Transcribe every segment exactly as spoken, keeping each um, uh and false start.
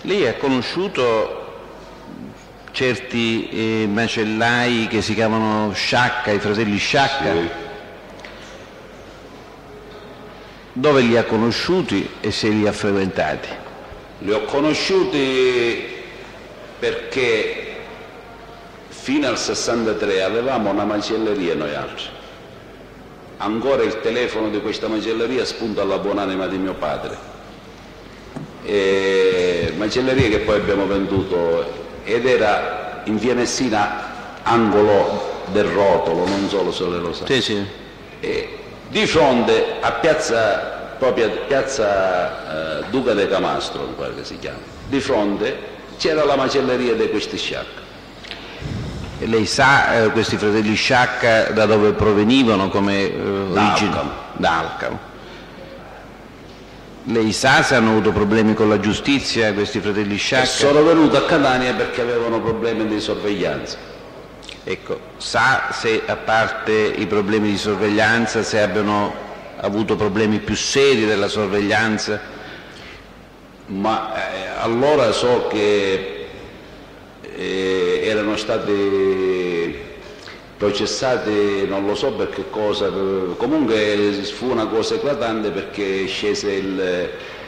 Lei ha conosciuto certi eh, macellai che si chiamano Sciacca, i fratelli Sciacca? Sì. Dove li ha conosciuti e se li ha frequentati? Li ho conosciuti perché fino al sessantatré avevamo una macelleria noi altri. Ancora il telefono di questa macelleria spunta alla buonanima di mio padre. E macelleria che poi abbiamo venduto ed era in via Messina, angolo del Rotolo, non solo se le lo sa. Sì, sì. E di fronte a piazza, proprio piazza eh, Duca de Camastro, mi pare che si chiama, di fronte c'era la macelleria di questi Sciacca. E lei sa eh, questi fratelli Sciacca da dove provenivano come eh, origine? Da Alcamo. Lei sa se hanno avuto problemi con la giustizia questi fratelli Sciacca? Sono venuti a Catania perché avevano problemi di sorveglianza. Ecco, sa se a parte i problemi di sorveglianza, se abbiano avuto problemi più seri della sorveglianza? Ma eh, allora so che eh, erano stati processati, non lo so per che cosa, comunque fu una cosa eclatante perché scese il,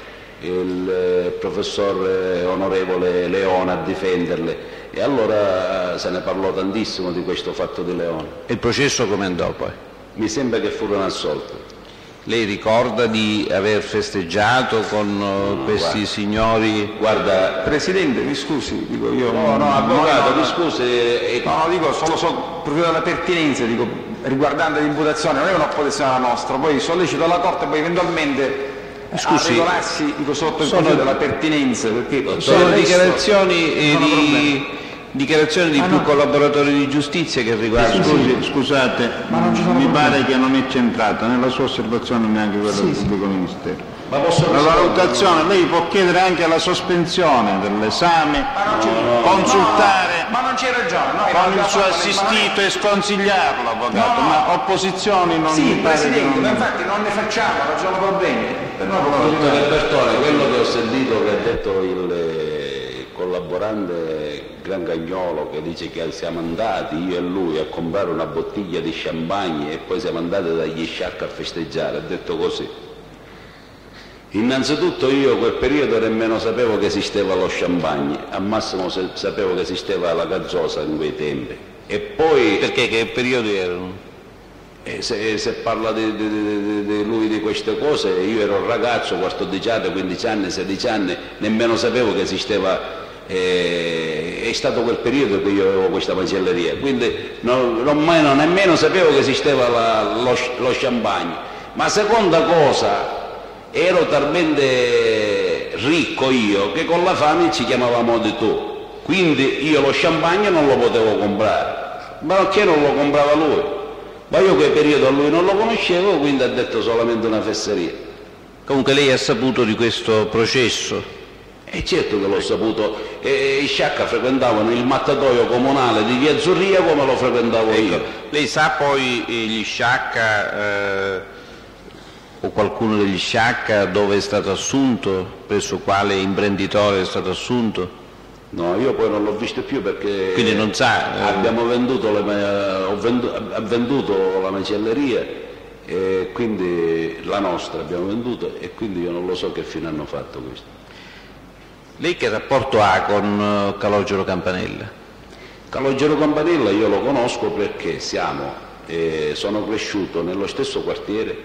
il professor onorevole Leone a difenderle e allora se ne parlò tantissimo di questo fatto di Leone. E il processo come andò poi? Mi sembra che furono assolti. Lei ricorda di aver festeggiato con no, questi guarda, signori? Guarda, Presidente, mi scusi, dico io. No, no, avvocato, mi scusi. Eh, no, no, dico solo so, proprio dalla pertinenza, dico, riguardante l'imputazione, non è un'opposizione alla nostra, poi sollecito la Corte poi eventualmente scusi, a regolarsi dico, sotto il profilo della pertinenza, perché sono dichiarazioni eh, di, dichiarazioni di ah, più no. collaboratori di giustizia che riguardano. Scusi, scusate, mi pare che non è centrata nella sua osservazione neanche quella sì, del sì. pubblico ministero. Ma posso la valutazione, lei può chiedere anche la sospensione dell'esame, no, consultare no, ma non c'è ragione, noi con il suo assistito e sconsigliarlo, avvocato, no, no. ma opposizioni non sì, mi pare Presidente, che ma non... infatti non ne facciamo, non ci sono problemi. Per noi Dottore Bertone, quello che ho sentito che ha detto il, il collaborante Gran Cagnolo, che dice che siamo andati io e lui a comprare una bottiglia di champagne e poi siamo andati dagli Sciacca a festeggiare, ha detto così. Innanzitutto io quel periodo nemmeno sapevo che esisteva lo champagne, al massimo sapevo che esisteva la gazzosa in quei tempi. E poi... Perché che periodi erano? Eh, se, se parla di, di, di, di lui di queste cose, io ero un ragazzo, quattordici anni, quindici anni, sedici anni, nemmeno sapevo che esisteva, eh, è stato quel periodo che io avevo questa macelleria, quindi non, non, non nemmeno sapevo che esisteva la, lo, lo champagne. Ma seconda cosa, ero talmente ricco io che con la fame ci chiamavamo di tu, quindi io lo champagne non lo potevo comprare, ma perché non lo comprava lui? Ma io quel periodo a lui non lo conoscevo, quindi ha detto solamente una fesseria. Comunque lei ha saputo di questo processo? E certo che l'ho saputo, e i Sciacca frequentavano il mattatoio comunale di via Zurria come lo frequentavo ecco, io. Lei sa poi eh, gli Sciacca eh, o qualcuno degli Sciacca dove è stato assunto, presso quale imprenditore è stato assunto? No, io poi non l'ho visto più perché quindi non sa, eh... abbiamo venduto, le, ho venduto, ha venduto la macelleria e quindi la nostra abbiamo venduto e quindi io non lo so che fine hanno fatto questo. Lei che rapporto ha con uh, Calogero Campanella? Calogero Campanella io lo conosco perché siamo, eh, sono cresciuto nello stesso quartiere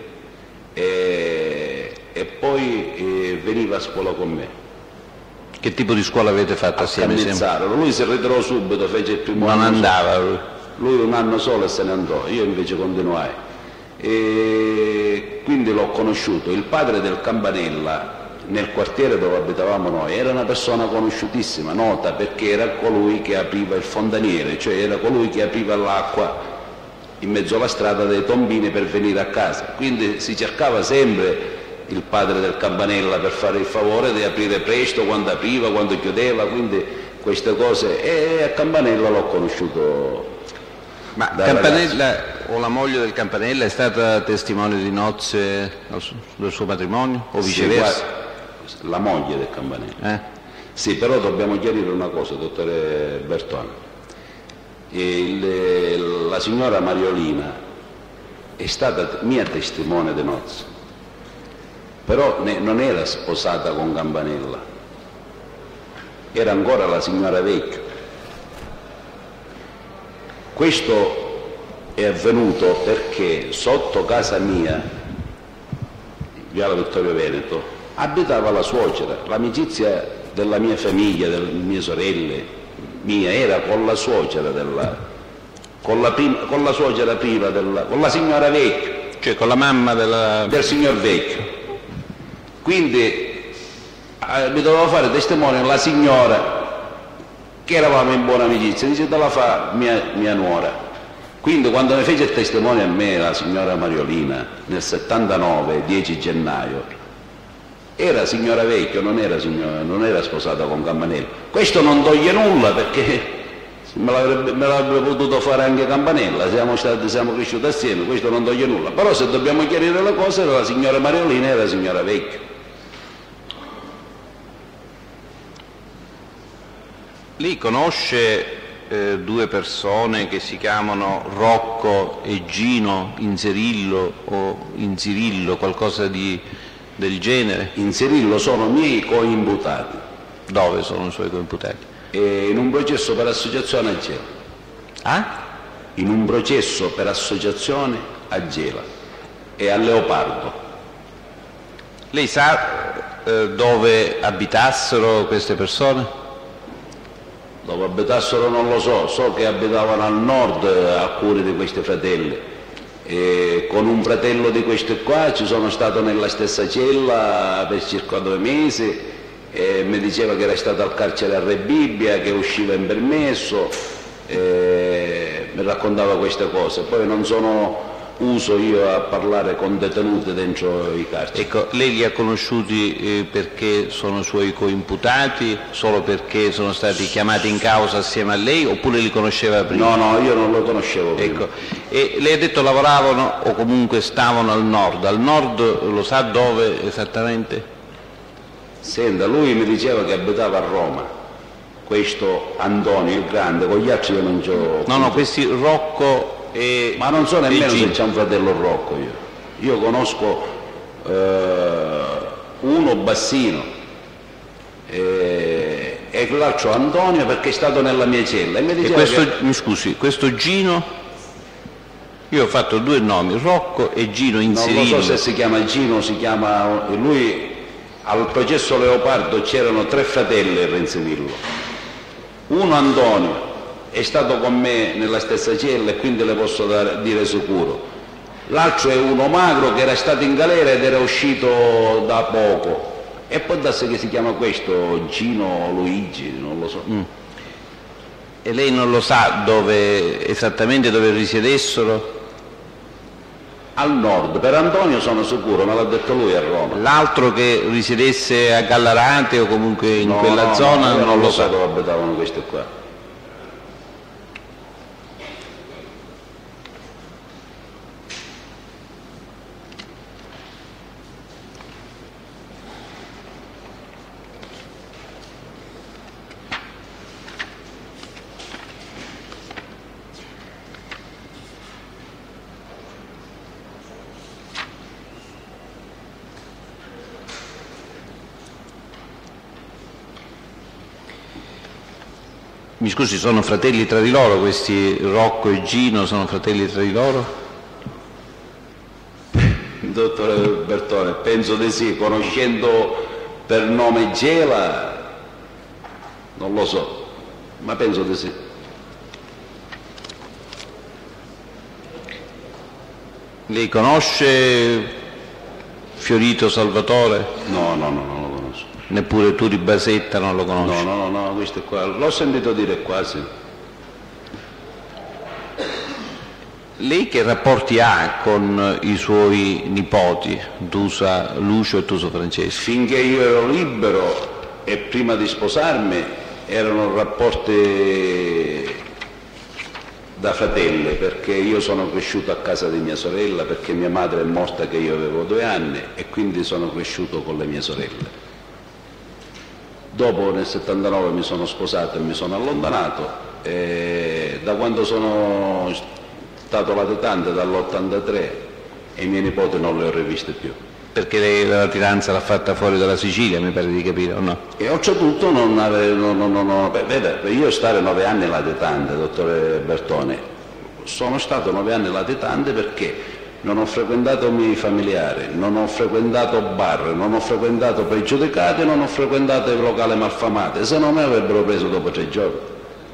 e, e poi eh, veniva a scuola con me. Che tipo di scuola avete fatto assieme? Lui si ritirò subito, fece il primo non anno. Non andava lui? Lui un anno solo e se ne andò, io invece continuai. E quindi l'ho conosciuto. Il padre del Campanella, nel quartiere dove abitavamo noi, era una persona conosciutissima, nota perché era colui che apriva il fontaniere, cioè era colui che apriva l'acqua in mezzo alla strada dei tombini per venire a casa. Quindi si cercava sempre il padre del Campanella per fare il favore di aprire presto, quando apriva, quando chiudeva, quindi queste cose, e a Campanella l'ho conosciuto. Ma Campanella ragazzo. O la moglie del Campanella è stata testimone di nozze del suo matrimonio o viceversa? Sì, la moglie del Campanella. Eh? Sì, però dobbiamo chiarire una cosa, dottore Bertone. Il, la signora Mariolina è stata mia testimone di nozze, però ne, non era sposata con Campanella, era ancora la signora Vecchio. Questo è avvenuto perché sotto casa mia, Viale Vittorio Veneto, abitava la suocera. L'amicizia della mia famiglia, delle mie sorelle, mia, era con la suocera della, con la, prima, con la suocera prima della, con la signora Vecchio, cioè con la mamma della... del signor Vecchio. Quindi eh, mi doveva fare testimone la signora, che eravamo in buona amicizia, dice te la fa mia, mia nuora. Quindi quando mi fece il testimone a me la signora Mariolina nel settantanove, dieci gennaio, era signora Vecchio, non era, signora, non era sposata con Campanella. Questo non toglie nulla, perché me l'avrebbe, me l'avrebbe potuto fare anche Campanella, siamo, stati, siamo cresciuti assieme, questo non toglie nulla. Però se dobbiamo chiarire la cosa, la signora Mariolina era signora Vecchio. Lei conosce eh, due persone che si chiamano Rocco e Gino Inzerillo o Inzirillo, qualcosa di, del genere? Inzerillo sono miei coimputati. Dove sono i suoi coimputati? E in un processo per associazione a Gela. Ah? In un processo per associazione a Gela e a Leopardo. Lei sa eh, dove abitassero queste persone? Dove abitassero non lo so, so che abitavano al nord alcuni di questi fratelli. E con un fratello di questi qua ci sono stato nella stessa cella per circa due mesi e mi diceva che era stato al carcere a Re Bibbia, che usciva in permesso, e mi raccontava queste cose. Poi non sono uso io a parlare con detenuti dentro i carceri. Ecco, lei li ha conosciuti eh, perché sono suoi coimputati, solo perché sono stati chiamati in causa assieme a lei, oppure li conosceva prima? No, no, io non lo conoscevo prima. Ecco, e lei ha detto lavoravano o comunque stavano al nord. Al nord lo sa dove esattamente? Senta, lui mi diceva che abitava a Roma, questo Antonio il Grande, con gli altri io non c'ho... No, no, questi Rocco... E, ma non so nemmeno se c'è un fratello Rocco io. Io conosco eh, uno Bassino e, e l'altro Antonio perché è stato nella mia cella. E, mi, e questo, che... mi scusi, questo Gino, io ho fatto due nomi, Rocco e Gino Inzerillo. Non lo so se si chiama Gino o si chiama... Lui al processo Leopardo c'erano tre fratelli a Renzivillo. Uno Antonio è stato con me nella stessa cella e quindi le posso dare, dire sicuro. L'altro è uno magro che era stato in galera ed era uscito da poco. E può darsi che si chiama questo Gino Luigi, non lo so. Mm. E lei non lo sa dove, esattamente dove risiedessero? Al nord, per Antonio sono sicuro, me l'ha detto lui a Roma. L'altro che risiedesse a Gallarate o comunque in no, quella no, zona no, non, non lo lo sa so dove abitavano questi qua. Mi scusi, sono fratelli tra di loro questi Rocco e Gino, sono fratelli tra di loro? Dottore Bertone, penso di sì, conoscendo per nome Gela, non lo so, ma penso di sì. Lei conosce Fiorito Salvatore? No, no, no, non lo conosco. Neppure Turi Basetta non lo conosce? No, no, no, no, questo è qua, l'ho sentito dire quasi. Lei che rapporti ha con i suoi nipoti, Tusa Lucio e Tusa Francesco? Finché io ero libero e prima di sposarmi erano rapporti da fratelli, perché io sono cresciuto a casa di mia sorella, perché mia madre è morta che io avevo due anni e quindi sono cresciuto con le mie sorelle. dopo nel settantanove mi sono sposato e mi sono allontanato, e da quando sono stato latitante, dall'ottantatré, e i miei nipoti non li ho riviste più. Perché lei la latitanza l'ha fatta fuori dalla Sicilia, mi pare di capire, o no? E oltretutto non avevo, non, non, non, beh, vede, io stare nove anni latitante, dottore Bertone, sono stato nove anni latitante perché non ho frequentato i miei familiari, non ho frequentato bar, non ho frequentato pregiudicati, non ho frequentato i locali malfamati, se no mi avrebbero preso dopo tre giorni.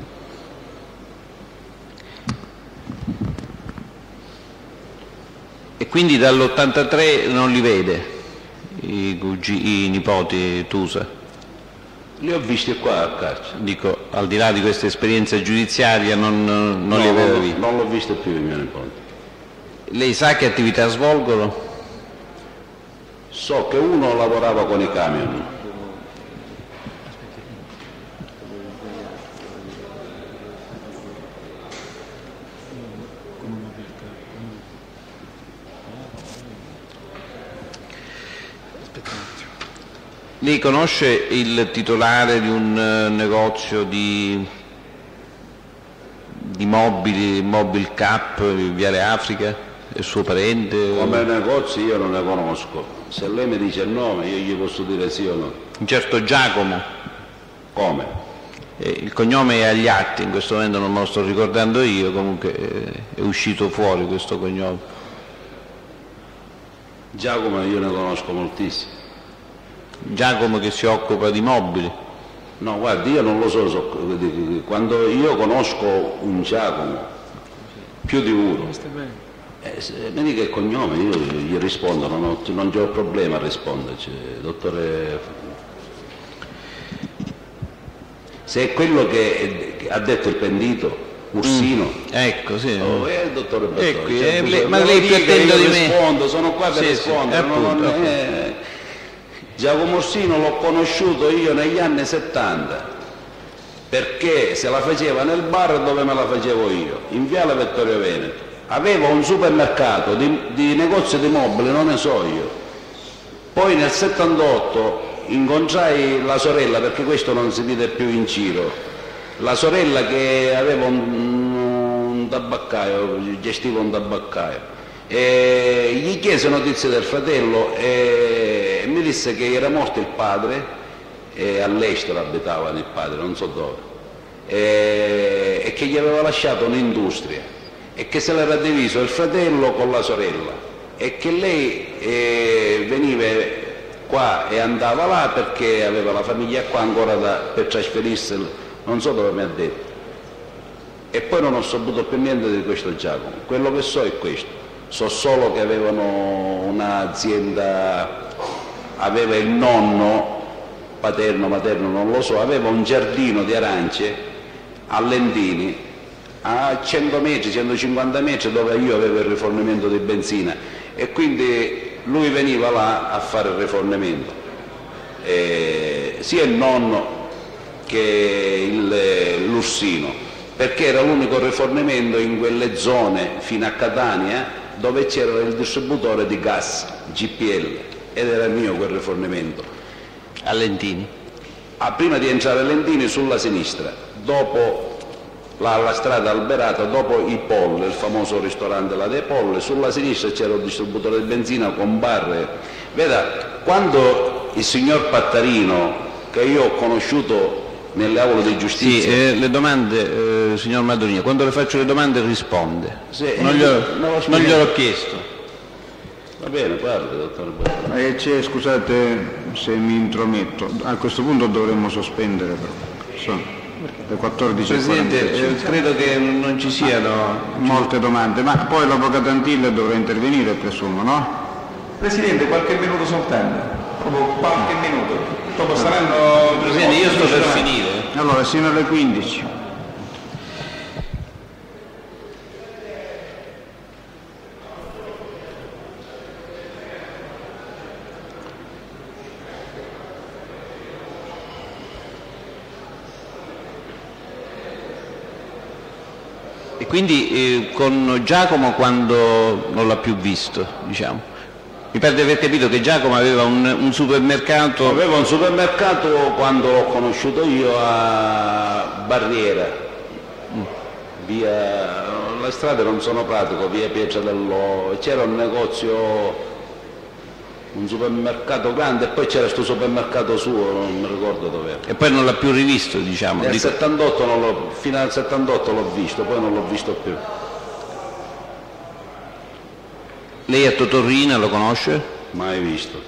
E quindi dall'ottantatré non li vede i, cugini, i nipoti Tusa? Li ho visti qua a carcere. Dico, al di là di questa esperienza giudiziaria non, non no, li aveva non, visti? Non l'ho visto più i miei nipoti. Lei sa che attività svolgono? So che uno lavorava con i camion. Lei conosce il titolare di un uh, negozio di, di mobili, Mobile Cap, Viale Africa? È suo parente? Come negozi io non ne conosco. Se lei mi dice il nome io gli posso dire sì o no. Un certo Giacomo. Come? Eh, il cognome è agli atti, in questo momento non me lo sto ricordando io, comunque eh, è uscito fuori questo cognome. Giacomo io ne conosco moltissimi. Giacomo che si occupa di mobili? No, guardi, io non lo so, so quando io conosco un Giacomo, più di uno, eh, se mi dica il cognome, io gli rispondo, non ho, non ho problema a risponderci, dottore. Se è quello che, che ha detto il pentito, Ursino. Mm, ecco, sì. Oh, è il dottore Bertone. Ecco, cioè, eh, lei, ma lei più attento di me. Rispondo, sono qua per sì, rispondere. sì, non, appunto, non, appunto. Eh, Giacomo Orsino l'ho conosciuto io negli anni settanta, perché se la faceva nel bar dove me la facevo io, in Viale Vittorio Veneto. Aveva un supermercato di, di negozi di mobili, non ne so io. Poi nel settantotto incontrai la sorella, perché questo non si vede più in giro, la sorella che aveva un, un tabaccaio, gestiva un tabaccaio. E gli chiese notizie del fratello e mi disse che era morto il padre, e all'estero abitava il padre, non so dove, e, e che gli aveva lasciato un'industria e che se l'era diviso il fratello con la sorella e che lei eh, veniva qua e andava là perché aveva la famiglia qua ancora da, per trasferirsi, non so dove mi ha detto. E poi non ho saputo più niente di questo Giacomo. Quello che so è questo. So solo che avevano un'azienda, aveva il nonno, paterno, materno, non lo so, aveva un giardino di arance a Lentini, a cento metri, centocinquanta metri, dove io avevo il rifornimento di benzina, e quindi lui veniva là a fare il rifornimento, e sia il nonno che l'Ursino, perché era l'unico rifornimento in quelle zone fino a Catania dove c'era il distributore di gas G P L, ed era mio quel rifornimento. A Lentini? Ah, prima di entrare a Lentini sulla sinistra, dopo la, la strada Alberata, dopo i Polle, il famoso ristorante là dei Polle, sulla sinistra c'era un distributore di benzina con barre. Veda, quando il signor Pattarino, che io ho conosciuto nelle aule di giustizia. Sì, eh, le domande, eh, signor Madonina, quando le faccio le domande risponde. Sì, non, eh, glielo, non, lo non gliel'ho chiesto. Va bene, parli, dottor Bertone. Eh, c'è, scusate se mi intrometto, a questo punto dovremmo sospendere però. Sono le quattordici e Presidente, quarantacinque. eh, credo che non ci siano Molte domande, ma poi l'avvocato Antille dovrà intervenire, presumo, no? Presidente, qualche minuto soltanto, proprio qualche minuto. Dopo saranno... Presidente, io sto per finire. Allora, sino alle quindici. E quindi eh, con Giacomo quando non l'ha più visto, diciamo. Mi pare di aver capito che Giacomo aveva un, un supermercato... Aveva un supermercato quando l'ho conosciuto io a Barriera, mm. via... le strade non sono pratico, via Pietra dell'O, c'era un negozio, un supermercato grande e poi c'era questo supermercato suo, non mi ricordo dov'era. E poi non l'ha più rivisto, diciamo. Nel Dico... settantotto non l'ho, fino al settantotto l'ho visto, poi non l'ho visto più. Lei a Totorrina lo conosce? Mai visto.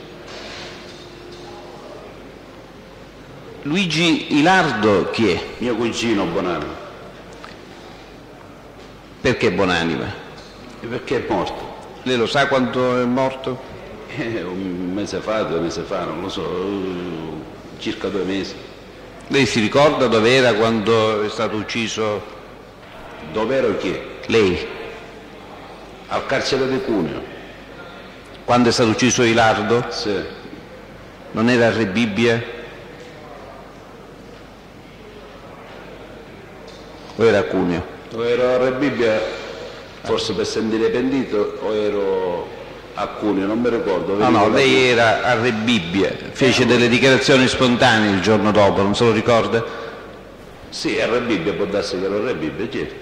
Luigi Ilardo chi è? Mio cugino Bonanima. Perché Bonanima? E perché è morto? Lei lo sa quando è morto? Eh, un mese fa, due mesi fa, non lo so, circa due mesi. Lei si ricorda dove era quando è stato ucciso? Dove ero chi? Lei. Al carcere di Cuneo. Quando è stato ucciso Ilardo? Sì. Non era a Re Bibbia? O era a Cuneo? O ero a Re Bibbia, forse per sentire pentito, o ero a Cuneo, non mi ricordo. No, no, lei era a Re Bibbia, fece delle dichiarazioni spontanee il giorno dopo, non se lo ricorda? Sì, a Re Bibbia, può darsi che ero a Re Bibbia, certo.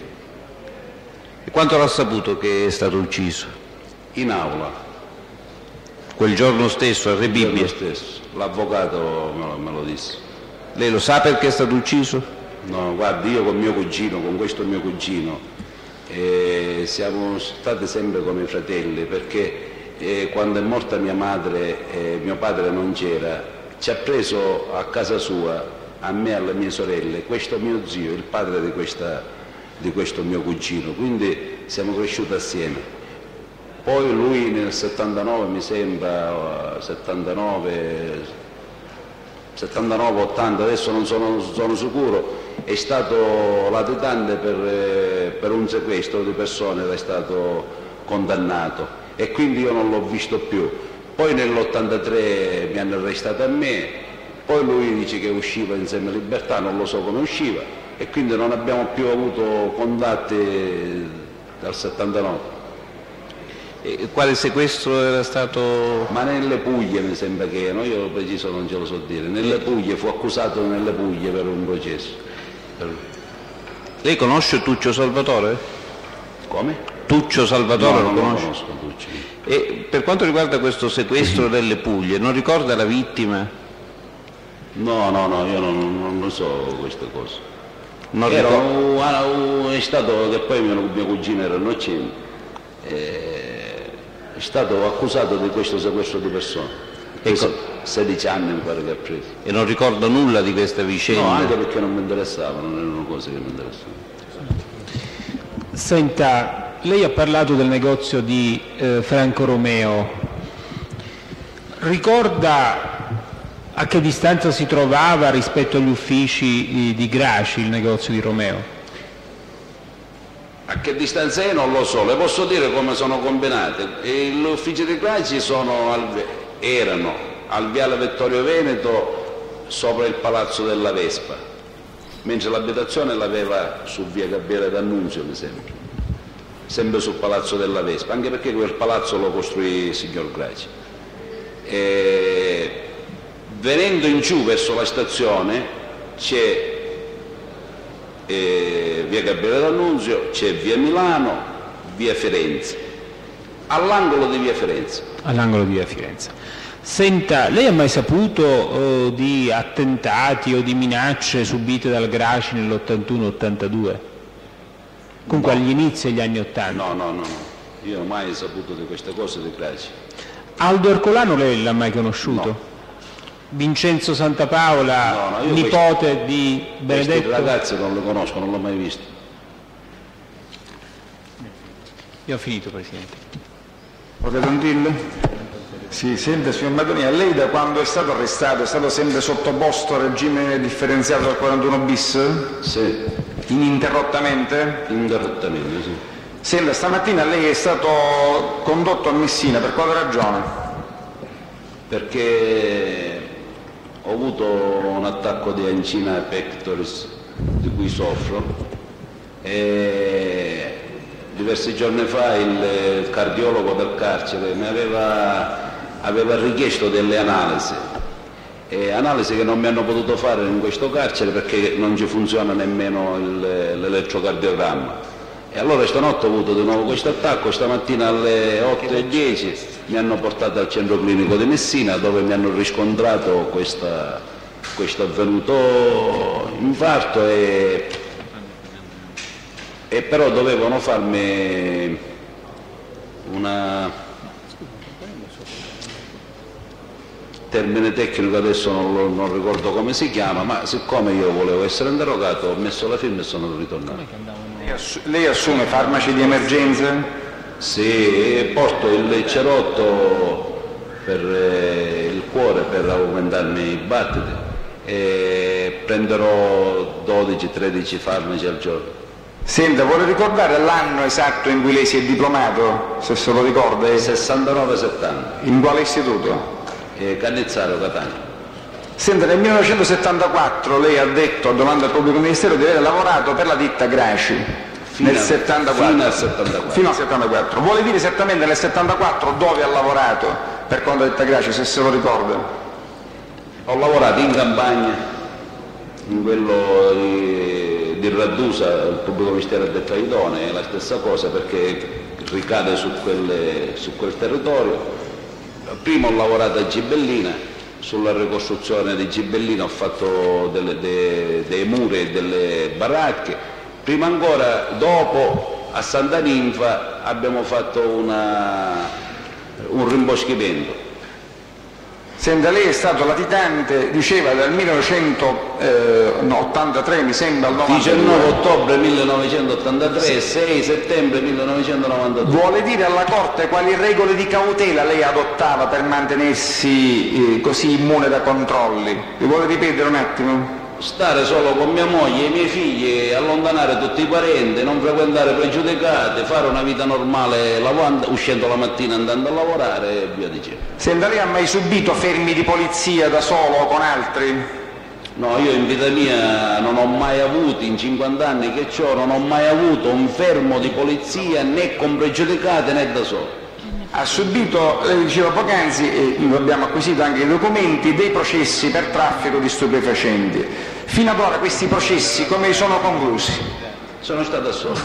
E quanto l'ha saputo che è stato ucciso? In aula. Quel giorno stesso a Re Bibbia? Il giorno stesso, l'avvocato me lo, me lo disse. Lei lo sa perché è stato ucciso? No, guardi, io con mio cugino, con questo mio cugino, eh, siamo stati sempre come fratelli, perché eh, quando è morta mia madre e mio padre non c'era, ci ha preso a casa sua, a me e alle mie sorelle, questo mio zio, il padre di, questa, di questo mio cugino, quindi siamo cresciuti assieme. Poi lui nel settantanove, mi sembra, settantanove, settantanove ottanta, adesso non sono, sono sicuro, è stato latitante per, per un sequestro di persone, era stato condannato e quindi io non l'ho visto più. Poi nell'ottantatré mi hanno arrestato a me, poi lui dice che usciva insieme a Libertà, non lo so come usciva, e quindi non abbiamo più avuto contatti dal settantanove. E quale sequestro era stato? Ma nelle Puglie mi sembra che, no? Io preciso non ce lo so dire, nelle Puglie, fu accusato nelle Puglie per un processo. Per... Lei conosce Tuccio Salvatore? Come? Tuccio Salvatore no, lo non conosce? lo conosco Tuccio. E per quanto riguarda questo sequestro delle Puglie, non ricorda la vittima? No, no, no, io non, non lo so queste cose. Non Era ricorda... un, un, è stato che poi mio, mio cugino era innocente. Eh, è stato accusato di questo sequestro di persone. Ecco. sedici anni mi pare che ha preso. E non ricordo nulla di questa vicenda? No, anche perché non mi interessava, non erano cose che mi interessavano. Senta, lei ha parlato del negozio di eh, Franco Romeo. Ricorda a che distanza si trovava rispetto agli uffici di, di Graci il negozio di Romeo? A che distanza è non lo so, le posso dire come sono combinate. Gli uffici di Graci sono al, erano al viale Vittorio Veneto sopra il Palazzo della Vespa, mentre l'abitazione l'aveva su via Gabriele D'Annunzio, mi sembra, sempre sul Palazzo della Vespa, anche perché quel palazzo lo costruì il signor Graci. E, venendo in giù verso la stazione c'è E via Gabriele D'Annunzio, c'è via Milano, via Firenze, all'angolo di via Firenze. All'angolo di via Firenze. Senta, lei ha mai saputo oh, di attentati o di minacce subite dal Graci nell'ottantuno ottantadue? Comunque no. Agli inizi degli anni ottanta? No, no, no, no, io non ho mai saputo di queste cose di Graci. Aldo Ercolano lei l'ha mai conosciuto? No. Vincenzo Santapaola, no, no, nipote questi, di Benedetto? Questi ragazzi non lo conosco, non l'ho mai visto. Io ho finito, Presidente. Redondille? Sì, sente signor Madonia, lei da quando è stato arrestato è stato sempre sottoposto al regime differenziato del quarantuno bis? Sì. Ininterrottamente? Ininterrottamente, sì. Senta, stamattina lei è stato condotto a Messina, per quale ragione? Perché ho avuto un attacco di angina pectoris di cui soffro e diversi giorni fa il cardiologo del carcere mi aveva aveva richiesto delle analisi, e analisi che non mi hanno potuto fare in questo carcere perché non ci funziona nemmeno l'elettrocardiogramma. E allora stanotte ho avuto di nuovo questo attacco, stamattina alle otto e dieci mi hanno portato al centro clinico di Messina dove mi hanno riscontrato questa, questo avvenuto infarto e, e però dovevano farmi una termine tecnico, adesso non, lo, non ricordo come si chiama, ma siccome io volevo essere interrogato ho messo la firma e sono ritornato. Lei assume farmaci di emergenza? Sì, porto il cerotto per eh, il cuore per aumentarmi i battiti e prenderò dodici tredici farmaci al giorno. Senta, vuole ricordare l'anno esatto in cui lei si è diplomato, se se lo ricorda? sessantanove settanta. In quale istituto? Eh, Cannizzaro, Catania. Senta, nel millenovecentosettantaquattro lei ha detto a domanda al pubblico ministero di aver lavorato per la ditta Graci. Fino nel a, settantaquattro. Fino al settantaquattro. Fino al settantaquattro. Vuole dire esattamente nel settantaquattro dove ha lavorato per conto della ditta Graci, se se lo ricorda? Ho lavorato in campagna, in quello di, di Raddusa, il pubblico ministero ha detto idoneo, è la stessa cosa perché ricade su, quelle, su quel territorio. Prima ho lavorato a Gibellina, sulla ricostruzione di Gibellina ho fatto delle, de, dei muri e delle baracche, prima ancora dopo a Santa Ninfa abbiamo fatto una, un rimboschimento. Senta, lei è stato latitante, diceva, dal millenovecentottantatré, mi sembra, al novantadue. diciannove ottobre millenovecentottantatré, sei settembre millenovecentonovantadue. Vuole dire alla Corte quali regole di cautela lei adottava per mantenersi eh, così immune da controlli? Mi vuole ripetere un attimo? Stare solo con mia moglie e i miei figli, allontanare tutti i parenti, non frequentare pregiudicati, fare una vita normale lavando, uscendo la mattina andando a lavorare e via dicendo. Senta, lei ha mai subito fermi di polizia da solo o con altri? No, io in vita mia non ho mai avuto, in cinquanta anni che ho, non ho mai avuto un fermo di polizia né con pregiudicati né da solo. Ha subito, lei diceva poc'anzi, e abbiamo acquisito anche i documenti, dei processi per traffico di stupefacenti. Fino ad ora questi processi come sono conclusi? Sono stato assolto.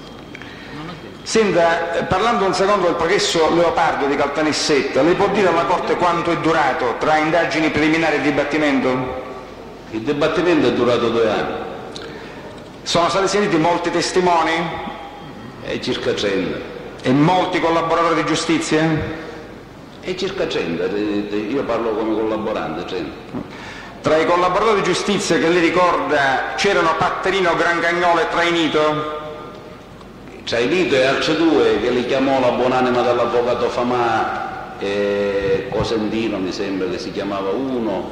Senta, parlando un secondo del processo Leopardo di Caltanissetta, lei può dire alla Corte quanto è durato tra indagini preliminari e dibattimento? Il dibattimento è durato due anni. Sono stati sentiti molti testimoni? È circa cento. E molti collaboratori di giustizia? È circa cento, io parlo come collaborante, cento. Tra i collaboratori di giustizia che lei ricorda c'erano Patterino, Grancagnolo e Trainito? Trainito e altri due che li chiamò la buonanima dell'avvocato Famà e Cosentino mi sembra che si chiamava uno,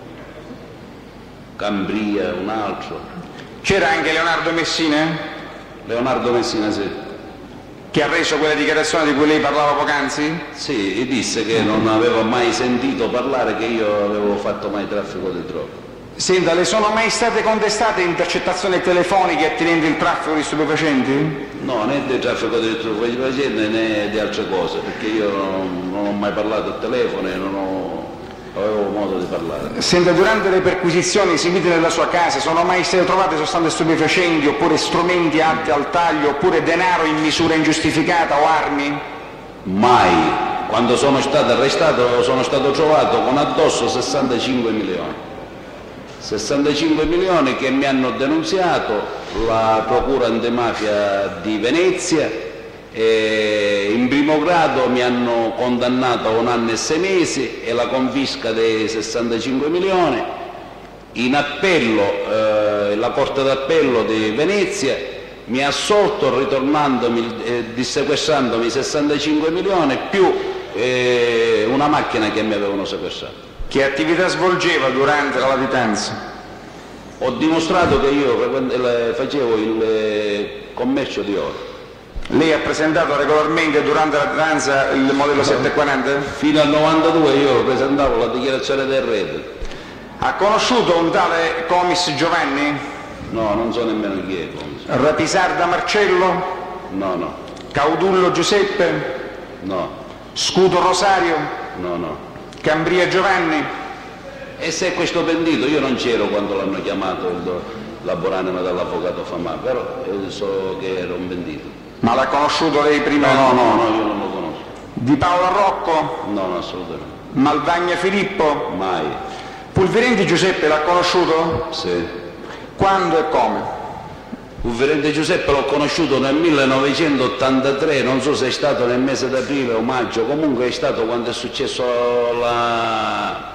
Cambria un altro. C'era anche Leonardo Messina? Leonardo Messina sì. Che ha reso quelle dichiarazioni di cui lei parlava poc'anzi? Sì, e disse che non aveva mai sentito parlare che io avevo fatto mai traffico di droga. Senta, le sono mai state contestate intercettazioni telefoniche attinenti il traffico di stupefacenti? No, né di traffico di stupefacenti né di altre cose, perché io non, non ho mai parlato al telefono e non ho, avevo modo di parlare. Senta, durante le perquisizioni eseguite nella sua casa sono mai state trovate sostanze stupefacenti oppure strumenti atti al taglio oppure denaro in misura ingiustificata o armi? Mai. Quando sono stato arrestato sono stato trovato con addosso sessantacinque milioni. sessantacinque milioni che mi hanno denunziato la Procura Antimafia di Venezia e in primo grado mi hanno condannato a un anno e sei mesi e la confisca dei sessantacinque milioni. In appello eh, la Corte d'Appello di Venezia mi ha assolto ritornandomi, eh, dissequestrandomi sessantacinque milioni più eh, una macchina che mi avevano sequestrato. Che attività svolgeva durante la latitanza? Ho dimostrato che io facevo il commercio di oro. Lei ha presentato regolarmente durante la latitanza il modello settecentoquaranta? Fino al novantadue io presentavo la dichiarazione del reddito. Ha conosciuto un tale Comis Giovanni? No, non so nemmeno chi è Comis. Rapisarda Marcello? No, no. Caudullo Giuseppe? No. Scudo Rosario? No, no. Cambria Giovanni? E se è questo pentito, io non c'ero quando l'hanno chiamato il, l'aboranima dell'avvocato Famà, però io so che era un pentito. Ma l'ha conosciuto lei prima? No, no, no, io non lo conosco. Di Paolo Rocco? No, no, assolutamente. Malvagna Filippo? Mai. Pulverenti Giuseppe l'ha conosciuto? Sì. Quando e come? Pulverenti Giuseppe l'ho conosciuto nel millenovecentottantatré, non so se è stato nel mese d'aprile o maggio, comunque è stato quando è successo la...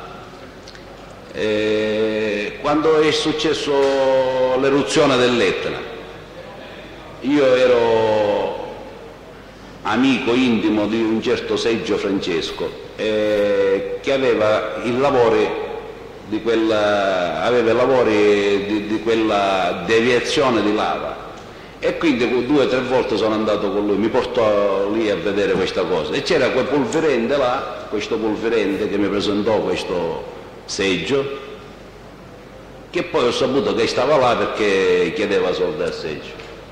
Eh, quando è successo l'eruzione dell'Etna. Io ero amico intimo di un certo Seggio Francesco eh, che aveva i lavori di quella, aveva lavori di, di quella deviazione di lava e quindi due o tre volte sono andato con lui, mi portò lì a vedere questa cosa e c'era quel Pulverente là, questo Pulverente che mi presentò questo Seggio, che poi ho saputo che stava là perché chiedeva soldi al Seggio.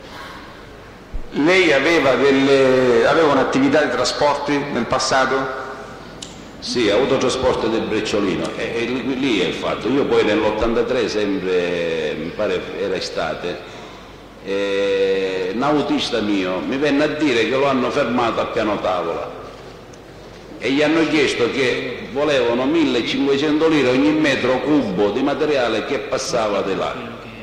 Lei aveva, delle, aveva un'attività di trasporti nel passato? Sì, autotrasporto del Brecciolino e, e lì, lì è il fatto. Io poi nell'ottantatré, sempre, mi pare era estate, eh, un autista mio mi venne a dire che lo hanno fermato a piano tavola e gli hanno chiesto che volevano millecinquecento lire ogni metro cubo di materiale che passava di là.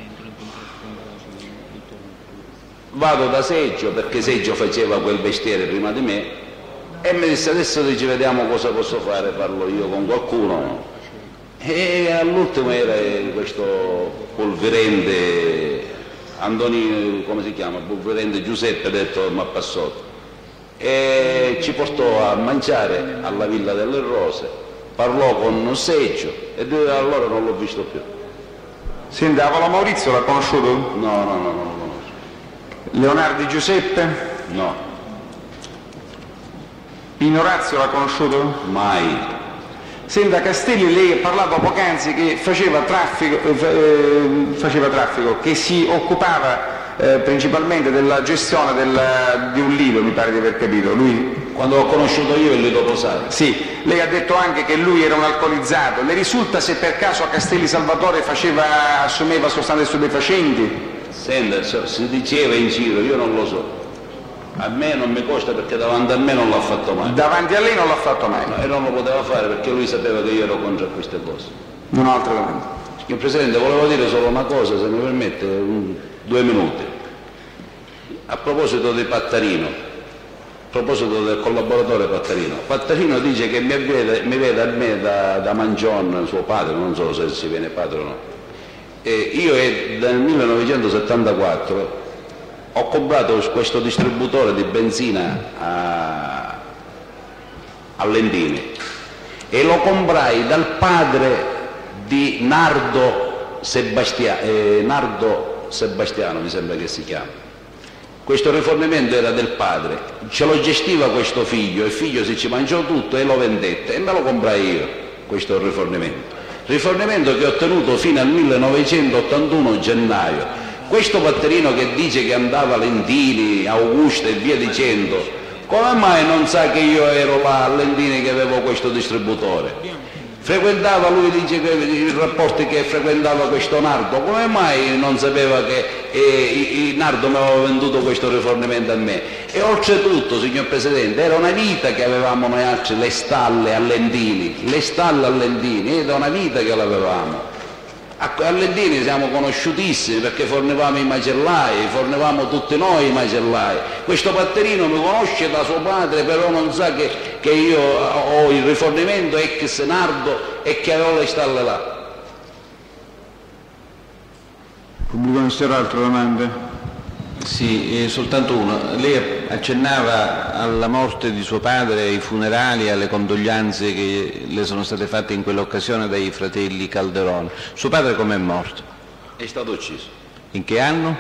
Vado da Seggio, perché Seggio faceva quel mestiere prima di me, e mi disse adesso ci vediamo cosa posso fare, parlo io con qualcuno. E all'ultimo era questo Pulverente, Antonino, come si chiama? Pulverente Giuseppe, ha detto ma passò. E ci portò a mangiare alla Villa delle Rose, parlò con Seggio e da allora non l'ho visto più. Senta, Paolo Maurizio l'ha conosciuto? No, no, no, non lo conosco. Leonardi Giuseppe? No. Pino Orazio l'ha conosciuto? Mai. Senta, Castelli, lei ha parlato poc'anzi che faceva traffico, eh, faceva traffico, che si occupava eh, principalmente della gestione del, di un lido, mi pare di aver capito. Lui... Quando l'ho conosciuto io il lido Rosario. Sì, lei ha detto anche che lui era un alcolizzato. Le risulta se per caso a Castelli Salvatore faceva, assumeva sostanze stupefacenti? Senta, si diceva in giro, io non lo so. A me non mi costa perché davanti a me non l'ha fatto mai. Davanti a lei non l'ha fatto mai? No, e non lo poteva fare perché lui sapeva che io ero contro queste cose. Non ho altre domande. Signor Presidente, volevo dire solo una cosa, se mi permette, un, due minuti. A proposito di Pattarino, a proposito del collaboratore Pattarino, Pattarino dice che mi vede, mi vede a me da, da Mangion, suo padre, non so se si viene padre o no. E io è, nel millenovecentosettantaquattro ho comprato questo distributore di benzina a, a Lendini e lo comprai dal padre di Nardo, Sebastia, eh, Nardo Sebastiano, mi sembra che si chiama. Questo rifornimento era del padre, ce lo gestiva questo figlio, il figlio si ci mangiò tutto e lo vendette e me lo comprai io, questo rifornimento. Rifornimento che ho tenuto fino al millenovecentottantuno gennaio. Questo Pattarino che dice che andava a Lendini, Augusta e via dicendo, come mai non sa che io ero là a Lendini che avevo questo distributore? Frequentava, lui dice che i rapporti che frequentava questo Nardo, come mai non sapeva che eh, Nardo mi aveva venduto questo rifornimento a me? E oltretutto, signor Presidente, era una vita che avevamo noi altri le stalle a Lendini, le stalle a Lendini, era una vita che l'avevamo. A Lendini siamo conosciutissimi perché fornivamo i macellai, fornivamo tutti noi i macellai. Questo Pattarino mi conosce da suo padre, però non sa che, che io ho il rifornimento ex Nardo e che avevo le stalle là. Pubblico Ministero, altre domande? Sì, eh, soltanto una. Lei accennava alla morte di suo padre, ai funerali, alle condoglianze che le sono state fatte in quell'occasione dai fratelli Calderone. Suo padre com'è morto? È stato ucciso. In che anno?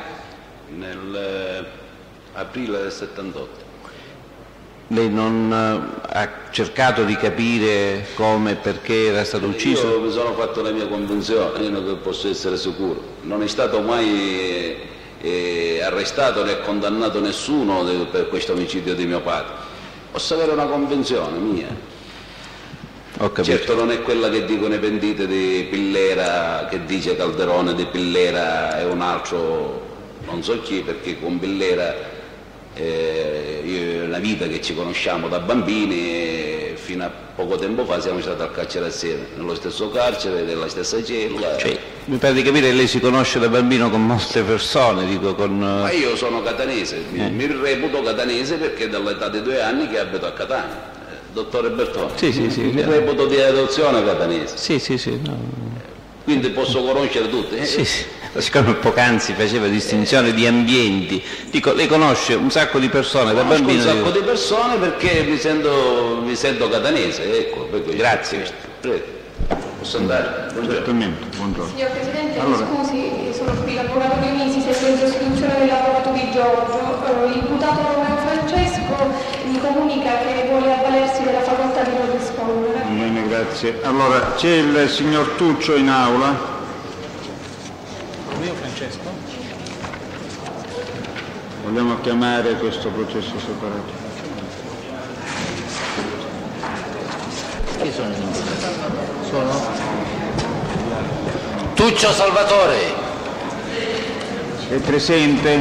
Nell'aprile del settantotto. Lei non uh, ha cercato di capire come e perché era stato ucciso? Io mi sono fatto la mia convinzione, io non posso essere sicuro. Non è stato mai eh, arrestato né condannato nessuno de, per questo omicidio di mio padre. Posso avere una convinzione mia. Ho capito. Certo non è quella che dicono i pentiti di Pillera, che dice Calderone di Pillera è un altro non so chi, perché con Pillera eh, io, è una vita che ci conosciamo da bambini e fino a poco tempo fa siamo stati al carcere assieme, nello stesso carcere, nella stessa cella. Cioè, mi pare di capire che lei si conosce da bambino con molte persone, dico con... Ma io sono catanese, mi, Eh. mi reputo catanese perché dall'età di due anni che abito a Catania. Dottore Bertone, Sì, sì, sì, mi chiaro. reputo di adozione catanese, Sì, sì, sì, no. quindi posso conoscere tutti. Eh, Sì, sì. Siccome poc'anzi faceva distinzione di ambienti, dico, lei conosce un sacco di persone da Conosco bambino. un sacco dico, di persone perché mi sento, mi sento catanese, ecco. perché- Grazie. Prego. Posso andare? Buongiorno. Certamente, buongiorno. Signor Presidente, Allora. mi scusi, sono qui l'avvocato Dionisi, seguo in sostituzione dell'avvocato Di Giorgio. Eh, L'imputato Romeo Francesco mi comunica che vuole avvalersi della facoltà di non rispondere. Bene, grazie. Allora, c'è il signor Tuccio in aula. Io Francesco? Vogliamo chiamare questo processo separato. Chi sono i imputati? Sono? Tuccio Salvatore. È presente?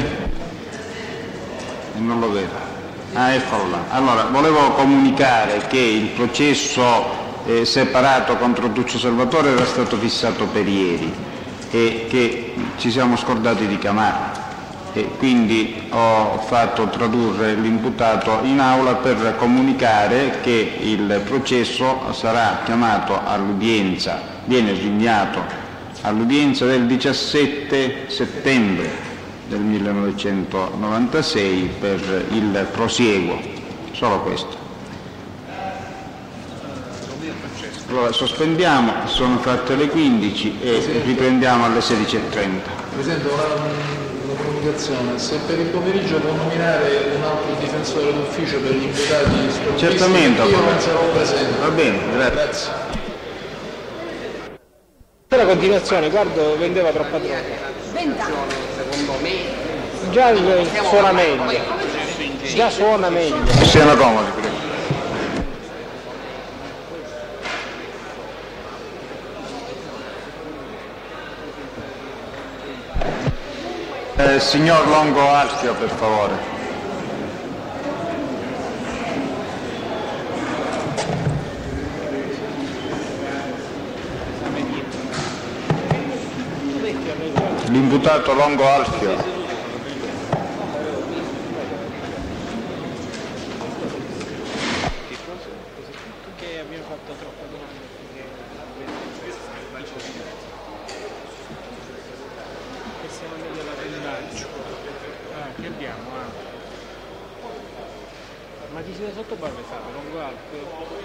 E non lo vedo. Ah, eccolo là. Allora, volevo comunicare che il processo eh, separato contro Tuccio Salvatore era stato fissato per ieri e che ci siamo scordati di chiamarlo. E quindi ho fatto tradurre l'imputato in aula per comunicare che il processo sarà chiamato all'udienza, viene rinviato all'udienza del diciassette settembre del millenovecentonovantasei per il prosieguo, solo questo. Allora sospendiamo, sono fatte le quindici e riprendiamo alle sedici e trenta. Presidente, una, una comunicazione, se per il pomeriggio può nominare un altro difensore d'ufficio per gli imputati sportivi, Certamente, io non avvocato. sarò presente. Va bene, grazie. Grazie. Per la continuazione, guardo, vendeva troppa droga. Già suona meglio. Già suona meglio. Siano comodi, prego. Eh, signor Longo Alfio, per favore. L'imputato Longo Alfio. Che abbiamo fatto troppa domanda. Che siamo andati alla vendaggio. Ah, che abbiamo? Ah. Ma chi siete sotto barretato? Longo Alfio?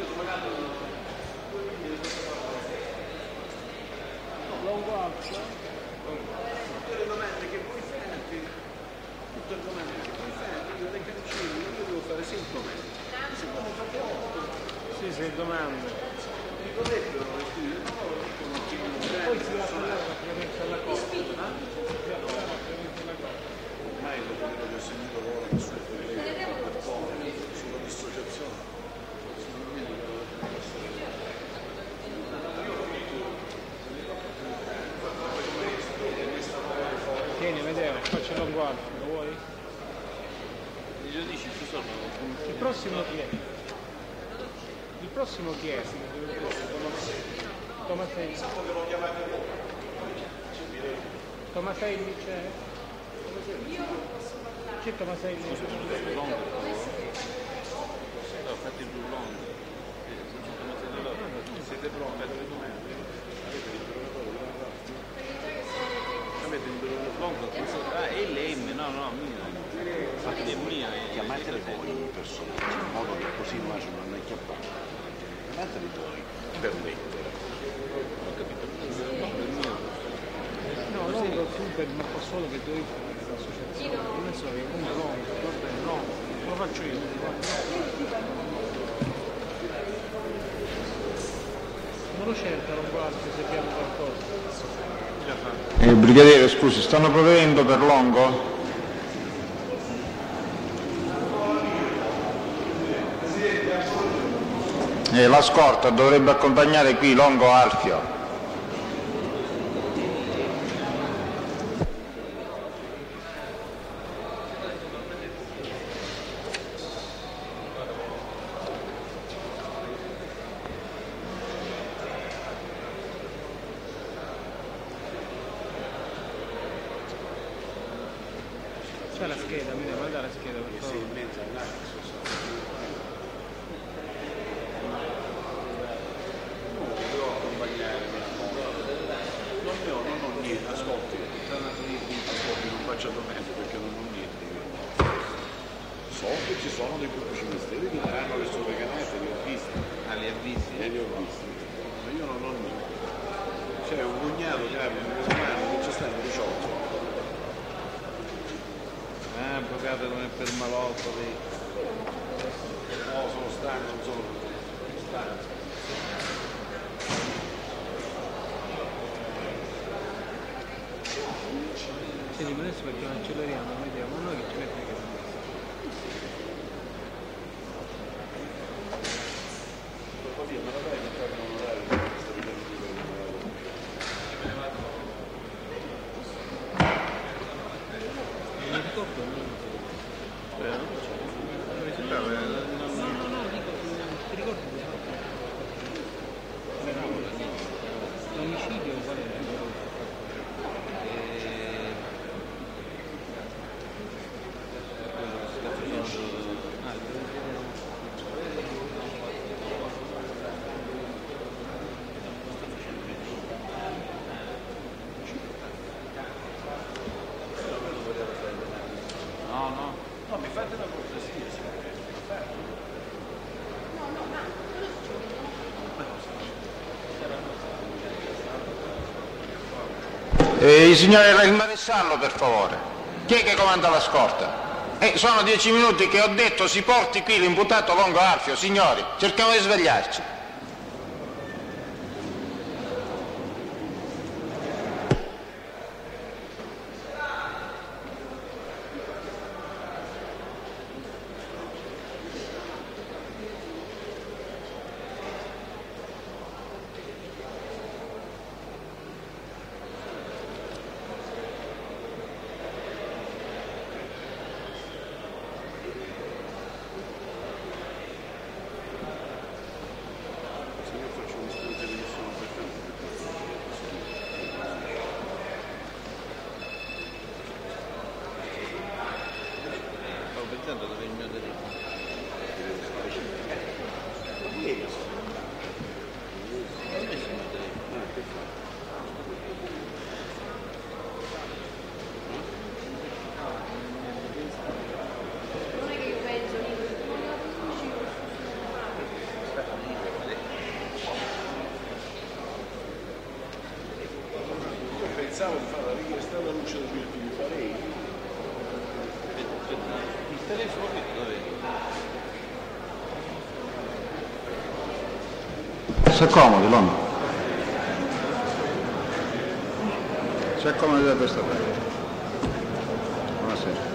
Longo Alfio? Tutte le domande che voi fate, tutte le domande che voi fate, io le cancello, io devo fare sempre me. Se voi ne fate otto, Sì, sei domande. dico detto, io non dicono che non Poi si va a parlare praticamente alla cosa. ormai lo quello che ho sentito ora che sul sulla dissociazione. Tieni, vedeva, faccio Longo Alfio, lo vuoi? Io dici ci sono. Il prossimo chi è? Il prossimo chi è? Tomatelli. Tomatelli c'è? C'è Tomatelli? No, fatti più lunghi. Siete pronti alle domande? Avete il lungo? Ah, è l'M, no, no, mia. Infatti è mia. Chiamateli voi in personaggio, in modo che così immagino non è chiappato. Chiamateli voi per lettera. Ho capito. No, Longo super, ma fa solo che devi fare l'associazione. Io non so che uno Longo, guarda, no, lo faccio io. Non lo cerca Longo Alfio se chiama qualcosa. Eh, brigadiere, scusi, stanno provvedendo per Longo? E la scorta dovrebbe accompagnare qui Longo Alfio. C'è la scheda, mi devo mandare la scheda per favore. in mezzo all'anno. Devo accompagnare non ne ho, non ho niente, ascolti, ascolti, non faccio domande perché non ho niente. So che ci sono dei pubblici ministeri che daranno le sue canate, li ho visti. Ah, li ha visti? E li ho visti. Ma io non ho niente. C'è un cognato che ha un musulmano che ci stanno diciotto. Ah, avvocato non è per malotto lì. No, sono stanco, non sono stanco. Senti, ma adesso perché non acceleriamo, vediamo noi che ci mette che Via, ma la dai che fare un orario per questa vita di non mi ricordo niente. Mi sembrava, no, no, no, dico, ti ricordi di l'omicidio qual era? No, no, no, mi fate una cortesia, sì. Eh, il signore il maresciallo, per favore. Chi è che comanda la scorta? Eh, sono dieci minuti che ho detto si porti qui l'imputato Longo Alfio, signori, cerchiamo di svegliarci. Pensavo di fare la richiesta alla luce del mio figlio, farei. Il telefono dove? Si accomodi, Longo. Si accomodi da questa parte. Buonasera.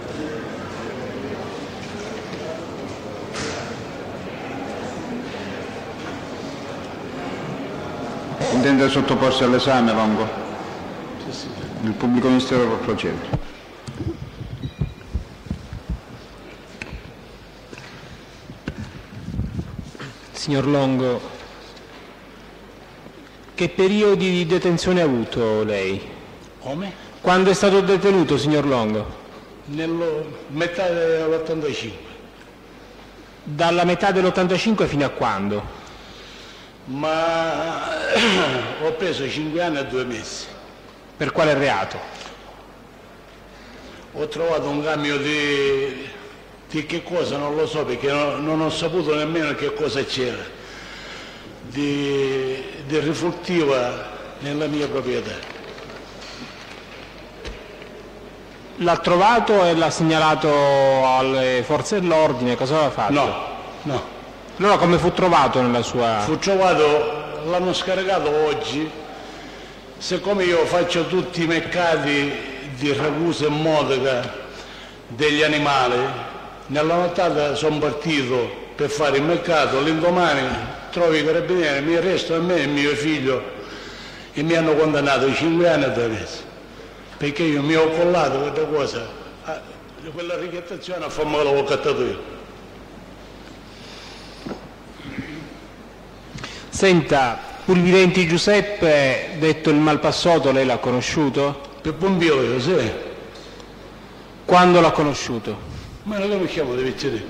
Intende sottoporsi all'esame, Longo? Il pubblico ministero può procedere. Signor Longo, che periodi di detenzione ha avuto lei? Come? Quando è stato detenuto, signor Longo? Nella metà dell'ottantacinque. Dalla metà dell'ottantacinque fino a quando? Ma ho preso cinque anni e due mesi. Per quale reato? Ho trovato un cambio di, di che cosa, non lo so, perché non, non ho saputo nemmeno che cosa c'era, di, di rifurtiva nella mia proprietà. L'ha trovato e l'ha segnalato alle forze dell'ordine, cosa aveva fatto? No, no. Allora come fu trovato nella sua... Fu trovato, l'hanno scaricato oggi, siccome io faccio tutti i mercati di Ragusa e Modica degli animali, nella nottata sono partito per fare il mercato, l'indomani trovo i carabinieri, mi arrestano a me e mio figlio e mi hanno condannato a cinque anni e due mesi, perché io mi ho collato quella cosa, quella richettazione a forma che l'avevo cattato io. Senta, Pulvirenti Giuseppe, detto il Malpassoto, lei l'ha conosciuto? Per Pompio io, sì. Quando l'ha conosciuto? Ma lo conosciamo, devi dire.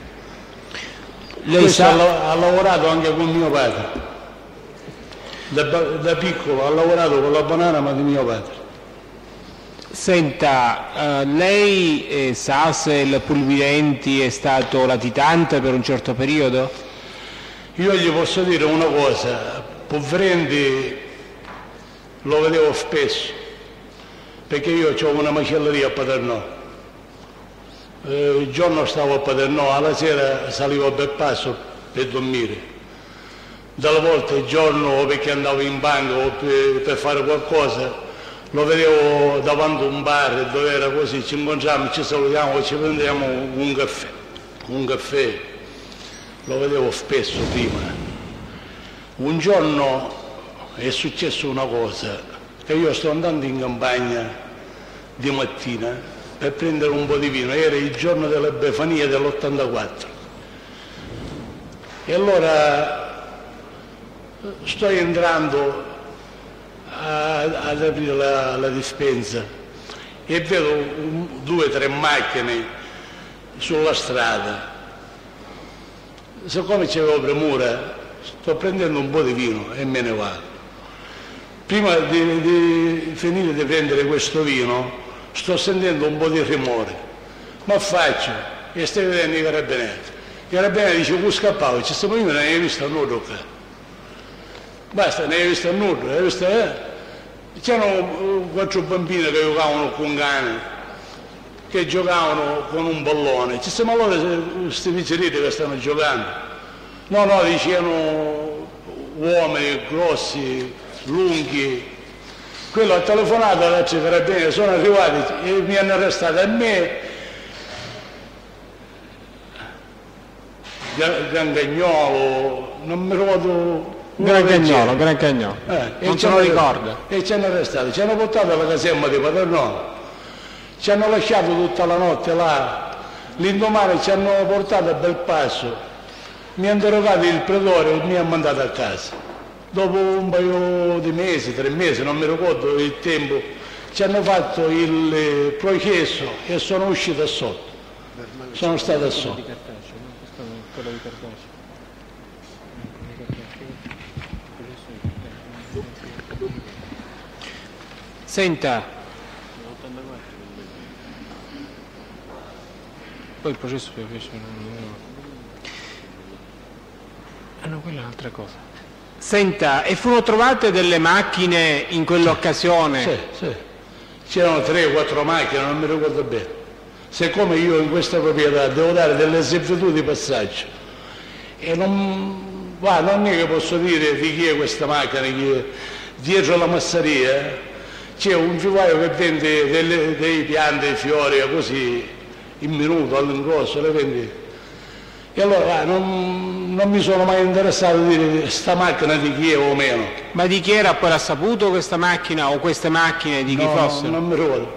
Lei Questo sa... ha, ha lavorato anche con mio padre. Da, da piccolo ha lavorato con la banana, ma di mio padre. Senta, eh, lei eh, sa se il Pulvirenti è stato latitante per un certo periodo? Io gli posso dire una cosa, Pulvirenti lo vedevo spesso, perché io ho una macelleria a Paternò. Eh, il giorno stavo a Paternò, alla sera salivo a Belpasso per dormire. Dalle volte il giorno perché andavo in banca o per, per fare qualcosa, lo vedevo davanti a un bar dove era così, ci incontriamo, ci salutiamo, ci prendiamo un caffè, un caffè. Lo vedevo spesso prima. Un giorno è successo una cosa, che io sto andando in campagna di mattina per prendere un po' di vino, era il giorno delle Befanie dell'ottantaquattro. E allora sto entrando a, ad aprire la, la dispensa e vedo un, due o tre macchine sulla strada. Siccome c'avevo premura, sto prendendo un po' di vino e me ne vado. Prima di, di finire di prendere questo vino, sto sentendo un po' di rumore. Ma faccio? E stai vedendo i carabinieri. I carabinieri dice, "Cui scappavo?" Dice, "Stiamo io non hai visto nulla qua." Basta, ne hai visto nulla, hai visto, eh? C'erano quattro bambini che giocavano con cani, che giocavano con un pallone. Ci siamo allora questi pizzeriti che stanno giocando. No, no, dicevano uomini grossi, lunghi. Quello ha telefonato all'altro carabinieri, sono arrivati e mi hanno arrestato a me, Grancagnolo, non mi ricordo. Grancagnolo, Grancagnolo. Eh, non se lo ricorda. E ci hanno arrestato, ci hanno portato alla caserma di Paternò. Ci hanno lasciato tutta la notte là, l'indomani ci hanno portato a Belpasso, mi hanno interrogato il pretore e mi hanno mandato a casa. Dopo un paio di mesi, tre mesi, non mi ricordo il tempo, ci hanno fatto il processo e sono uscito a sotto. Sono stato a sotto. Senta. Poi il processo che fece non... Ah no, quella è un'altra cosa. Senta, e furono trovate delle macchine in quell'occasione? Sì, sì. C'erano tre o quattro macchine, non mi ricordo bene. Siccome io in questa proprietà devo dare delle esemplarità di passaggio e non, va, non è che posso dire di chi è questa macchina, chi è. Dietro la masseria c'è un vivaio che vende delle, dei piante, dei fiori, così in minuto, all'ingrosso, le vendi. E allora non, non mi sono mai interessato a dire sta macchina di chi è o meno. Ma di chi era poi l'ha saputo questa macchina o queste macchine di chi no, fossero? Non mi ricordo.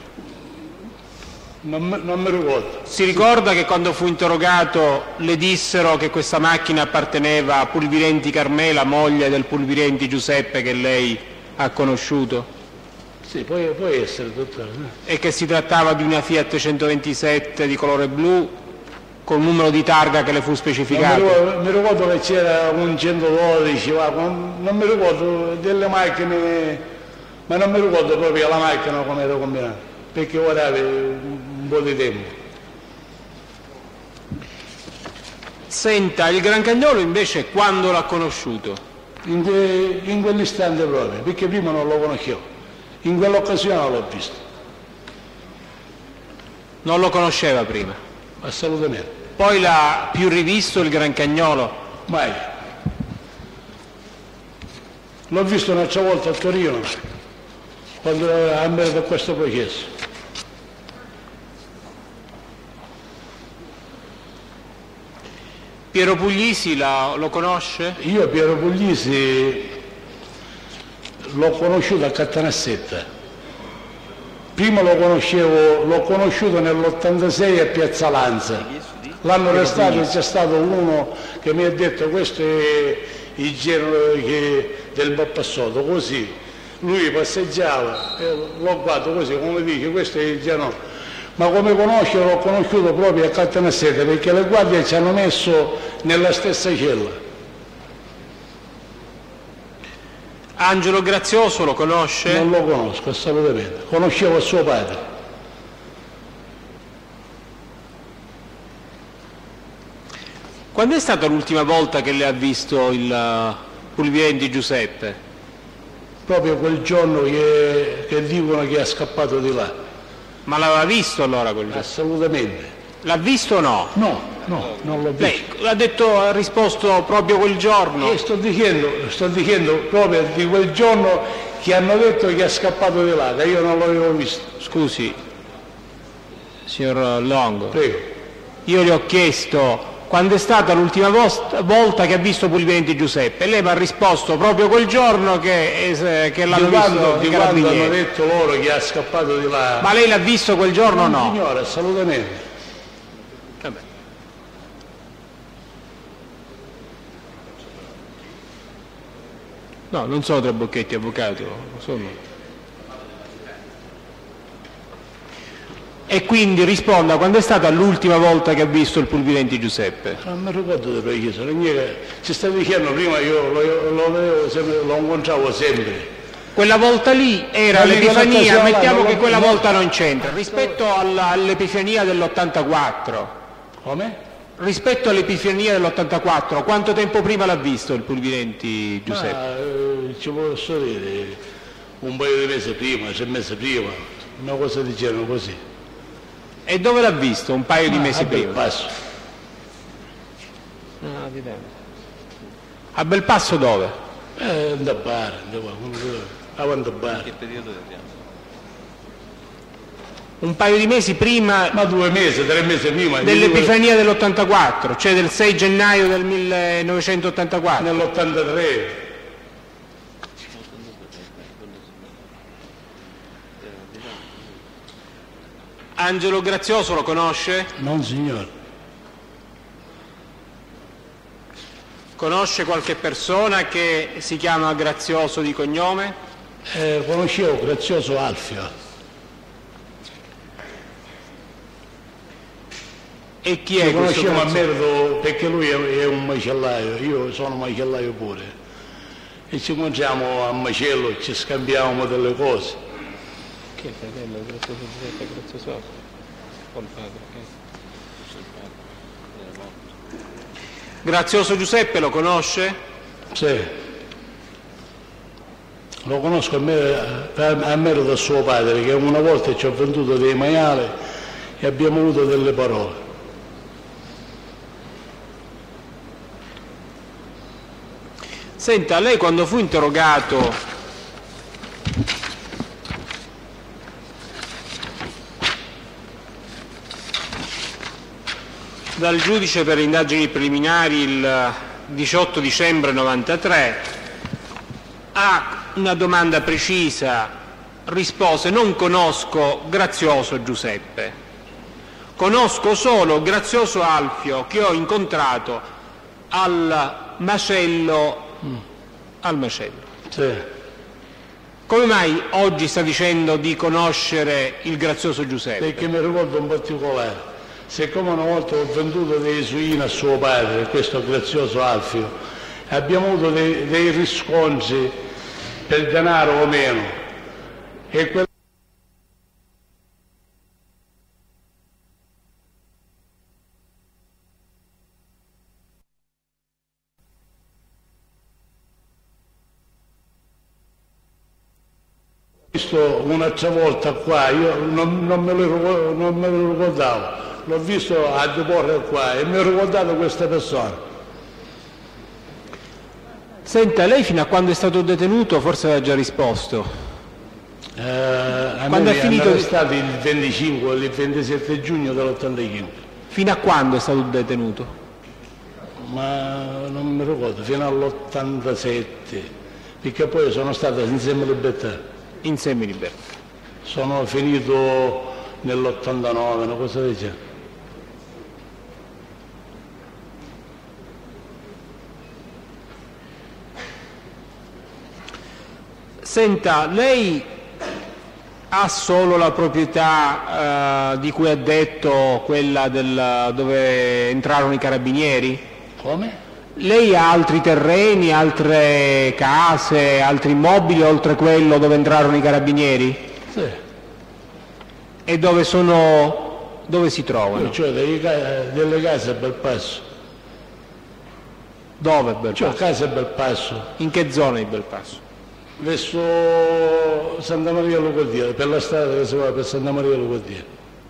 Non, non mi ricordo. Si ricorda che quando fu interrogato le dissero che questa macchina apparteneva a Pulvirenti Carmela, moglie del Pulvirenti Giuseppe che lei ha conosciuto? Sì, può, può essere, dottore. E che si trattava di una Fiat centoventisette di colore blu con numero di targa che le fu specificato? Mi ricordo, mi ricordo che c'era un centododici, ma non mi ricordo delle macchine, ma non mi ricordo proprio la macchina come era combinata, perché ora avevo un po' di tempo. Senta, il Grancagnolo invece quando l'ha conosciuto? In, que, in quell'istante proprio, perché prima non lo conoscevo. In quell'occasione l'ho visto. Non lo conosceva prima? Assolutamente. Poi l'ha più rivisto il Grancagnolo? Mai. L'ho visto un'altra volta a Torino, quando ha meritato questo processo. Piero Puglisi la, lo conosce? Io Piero Puglisi l'ho conosciuto a Cattanassetta. Prima lo conoscevo, l'ho conosciuto nell'ottantasei a Piazza Lanza. L'anno restato c'è stato uno che mi ha detto questo è il genere che, del Bappassoto, così. Lui passeggiava, e l'ho guardato così, come dice, questo è il genere. Ma come conoscerlo l'ho conosciuto proprio a Cattanassetta, perché le guardie ci hanno messo nella stessa cella. Angelo Grazioso lo conosce? Non lo conosco assolutamente, conoscevo suo padre. Quando è stata l'ultima volta che lei ha visto il Pulvirenti Giuseppe? Proprio quel giorno che, che dicono che è scappato di là. Ma l'aveva visto allora quel giorno? Assolutamente. L'ha visto o no? No, no, non l'ho visto. Lei ha detto, ha risposto proprio quel giorno? Io sto dicendo, sto dicendo proprio di quel giorno che hanno detto che è scappato di là, che io non l'avevo visto. Scusi, signor Longo. Prego. Io le ho chiesto quando è stata l'ultima volta che ha visto Pulvirenti Giuseppe. Lei mi ha risposto proprio quel giorno che, che l'hanno visto. Di quando hanno detto loro che è scappato di là. Ma lei l'ha visto quel giorno o no? Signore, assolutamente. Vabbè. No, non sono tre Bocchetti, avvocato. Sono... E quindi risponda, quando è stata l'ultima volta che ha visto il Pulvirenti Giuseppe? Non mi ricordo di preciso, ci stai dicendo prima, io lo, lo vedevo sempre, lo incontravo sempre. Quella volta lì era l'Epifania, mettiamo che quella volta non c'entra, rispetto all'Epifania dell'ottantaquattro. Come? Rispetto all'Epifania dell'ottantaquattro, quanto tempo prima l'ha visto il Pulvirenti Giuseppe? Ah, eh, ci posso dire, un paio di mesi prima, sei mesi prima, una cosa di genere così. E dove l'ha visto un paio di mesi ah, prima? A Belpasso. Ah, di a Belpasso dove? Eh, da bar, da bar. Che periodo vediamo? Un paio di mesi prima... Ma due mesi, tre mesi prima. Dell'Epifania dell'ottantaquattro, cioè del sei gennaio del millenovecentottantaquattro. Nell'ottantatré. Angelo Grazioso lo conosce? Non signore. Conosce qualche persona che si chiama Grazioso di cognome? Eh, conoscevo Grazioso Alfio. E chi è Lo questo conoscevo a Grazioso? merito perché lui è un macellaio, io sono macellaio pure. E ci incontriamo a macello, ci scambiamo delle cose. Chi è il fratello Grazioso Giuseppe Grazioso? Col padre, Grazioso Giuseppe lo conosce? Sì. Lo conosco a, me, a merito del suo padre, che una volta ci ha venduto dei maiali e abbiamo avuto delle parole. Senta, lei quando fu interrogato dal giudice per le indagini preliminari il diciotto dicembre novantatré, a una domanda precisa rispose: non conosco Grazioso Giuseppe, conosco solo Grazioso Alfio che ho incontrato al macello. Mm. al macello. Sì. Come mai oggi sta dicendo di conoscere il Grazioso Giuseppe? Perché mi ricordo un particolare. Siccome una volta ho venduto dei suini a suo padre, questo Grazioso Alfio, abbiamo avuto dei, dei riscontri per denaro o meno. E quel... visto un'altra volta qua, io non, non, me lo, non me lo ricordavo. L'ho visto a deporre qua e mi ho ricordato questa persona. Senta, lei fino a quando è stato detenuto forse aveva già risposto. Eh, a quando me è finito hanno arrestato il venticinque o il ventisette giugno dell'ottantacinque. Fino a quando è stato detenuto? ma non mi ricordo, fino all'ottantasette, perché poi sono stato in Semilibertà. In Semilibertà. Sono finito nell'ottantanove, una cosa del genere. Senta, lei ha solo la proprietà eh, di cui ha detto, quella del, dove entrarono i carabinieri? Come? Lei ha altri terreni, altre case, altri immobili oltre quello dove entrarono i carabinieri? Sì. E dove sono, dove si trovano? Cioè dei, delle case a Belpasso. Dove Belpasso? Cioè case a Belpasso. In che zona di Belpasso? Verso Santa Maria Lucardia, per la strada che si va per Santa Maria Lucardia.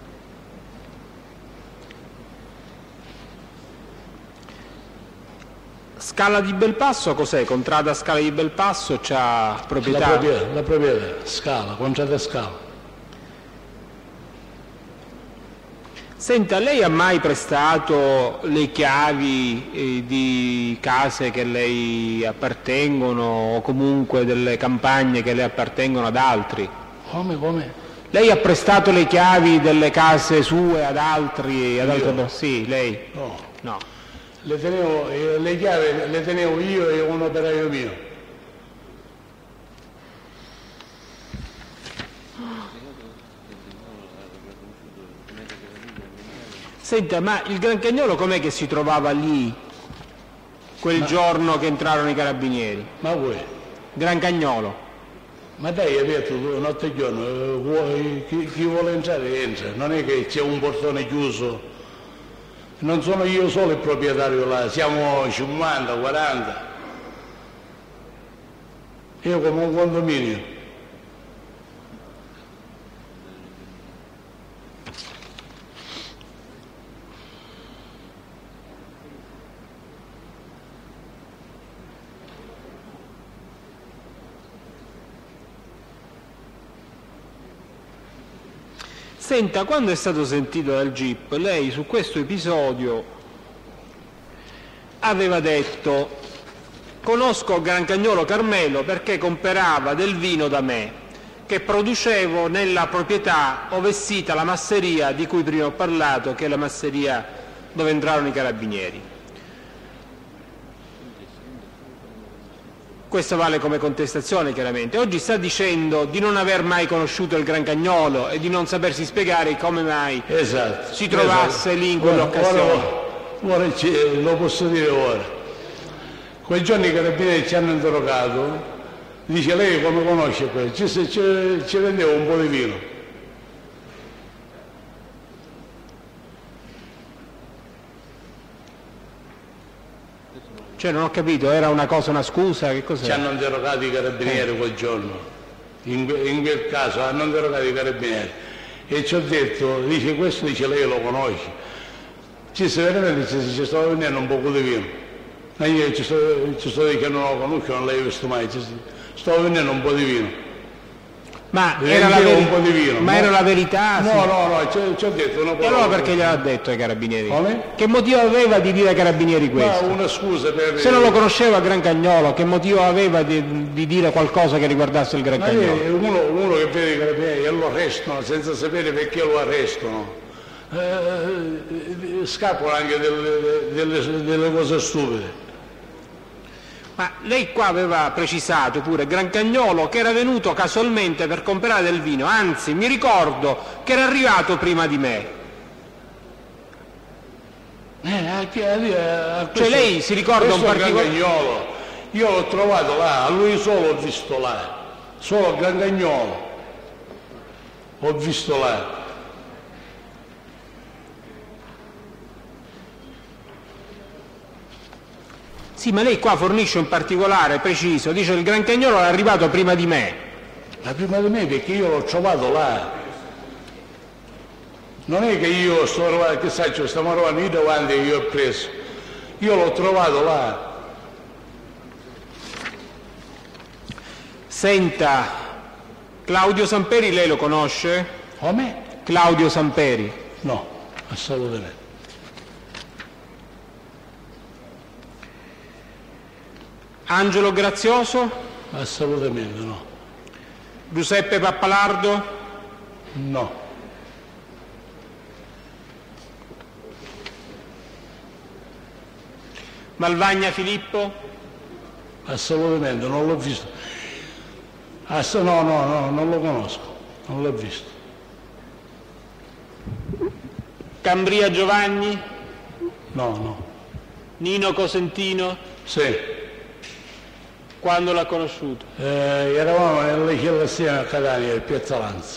Scala di Belpasso cos'è? Contrada Scala di Belpasso c'ha proprietà? La proprietà, la proprietà, Scala, Contrada Scala. Senta, lei ha mai prestato le chiavi eh, di case che lei appartengono o comunque delle campagne che le appartengono ad altri? Come, come? Lei ha prestato le chiavi delle case sue ad altri? Ad altre persone? Sì, lei? No. No. Le, tenevo, eh, le chiavi le tenevo io e un operaio mio. Senta, ma il Gran Cagnolo com'è che si trovava lì quel ma... giorno che entrarono i carabinieri? Ma voi? Gran Cagnolo. Ma dai, hai detto notte e giorno, vuoi, chi, chi vuole entrare entra, non è che c'è un portone chiuso, non sono io solo il proprietario là, siamo cinquanta, quaranta, io come un condominio. Senta, quando è stato sentito dal G I P, lei su questo episodio aveva detto: conosco Gran Cagnolo Carmelo perché comperava del vino da me, che producevo nella proprietà ove sita la masseria di cui prima ho parlato, che è la masseria dove entrarono i carabinieri. Questo vale come contestazione, chiaramente. Oggi sta dicendo di non aver mai conosciuto il Gran Cagnolo e di non sapersi spiegare come mai esatto, si trovasse esatto. lì in quell'occasione. Ora, ora, ora lo posso dire ora. Quei giorni i carabinieri ci hanno interrogato, dice: lei come conosce quello? Ci, ci, ci vendeva un po' di vino. Cioè non ho capito, era una cosa, una scusa, che cos'è? Ci hanno interrogato i carabinieri quel giorno, in, in quel caso hanno interrogato i carabinieri e ci ho detto, dice questo, dice lei lo conosce, ci sta veramente, ci, ci stava vendendo un poco di vino, ma io ci sto, ci sto dicendo non lo conosco, non l'hai visto mai, ci stavo vendendo un po' di vino. Ma, era la, veri... un po' di vino, ma no? Era la verità? No, sì. no, no, ci, ci ho detto una parola. E allora perché gliel'ha detto ai carabinieri? Come? Che motivo aveva di dire ai carabinieri questo? Ma una scusa per... Se non lo conosceva Gran Cagnolo, che motivo aveva di, di dire qualcosa che riguardasse il Gran ma Cagnolo? Uno, uno che vede i carabinieri e lo arrestano senza sapere perché lo arrestano. Eh, scappano anche delle, delle, delle cose stupide. Ma lei qua aveva precisato pure Gran Cagnolo che era venuto casualmente per comprare del vino, anzi mi ricordo che era arrivato prima di me. Eh, a chi, a, a questo, cioè lei si ricorda un particolare... Gran Cagnolo, io l'ho trovato là, a lui solo ho visto là, solo Gran Cagnolo ho visto là. Sì, ma lei qua fornisce un particolare preciso, dice il Gran Cagnolo è arrivato prima di me. Ma prima di me perché io l'ho trovato là. Non è che io sto trovando, che sai, stiamo trovando lì davanti e io ho preso. Io l'ho trovato là. Senta, Claudio Samperi lei lo conosce? Come? Claudio Samperi. No, assolutamente. Angelo Grazioso? Assolutamente no. Giuseppe Pappalardo? No. Malvagna Filippo? Assolutamente, non l'ho visto. Ass- no, no, no, non lo conosco, non l'ho visto. Cambria Giovanni? No, no. Nino Cosentino? Sì. Quando l'ha conosciuto? Eh, eravamo nelle Celestine a Catania, in Piazza Lanza.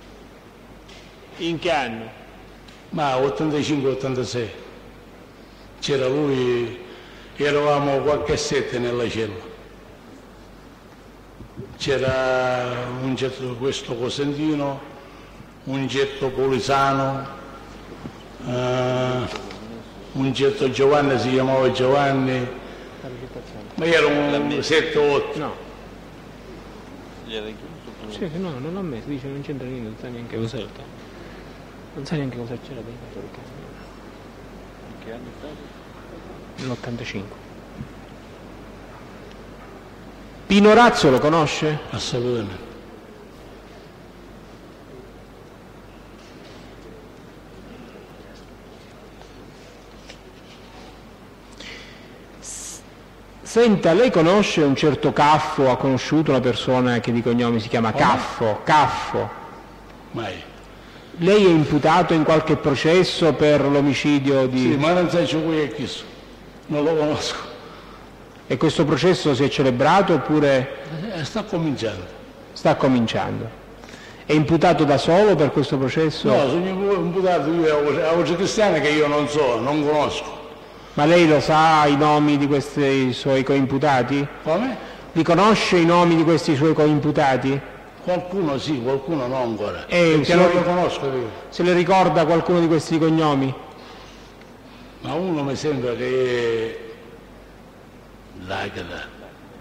In che anno? Ma ottantacinque ottantasei. C'era lui, eravamo qualche sette nella cella. C'era un certo questo Cosentino, un certo Polisano, eh, un certo Giovanni, si chiamava Giovanni, ma era un sette otto. No. Sì, no, non l'ho messo, dice non c'entra niente, non sa neanche cos'è il tempo. Non sa neanche cosa c'era dentro il caso. Che anno è stato? Nell'ottantacinque. Pino Razzo lo conosce? Assolutamente. Senta, lei conosce un certo Caffo, ha conosciuto una persona che di cognome si chiama Caffo? Caffo. Mai. Lei è imputato in qualche processo per l'omicidio di... Sì, ma non sai chi è chi so. Non lo conosco. E questo processo si è celebrato oppure... Eh, sta cominciando. Sta cominciando. È imputato da solo per questo processo? No, sono imputato io a voce cristiana che io non so, non conosco. Ma lei lo sa i nomi di questi suoi coimputati? Come? Li conosce i nomi di questi suoi coimputati? Qualcuno sì, qualcuno no ancora. E perché non lo conosco io. Se le ricorda qualcuno di questi cognomi? Ma uno mi sembra che è D'Agata.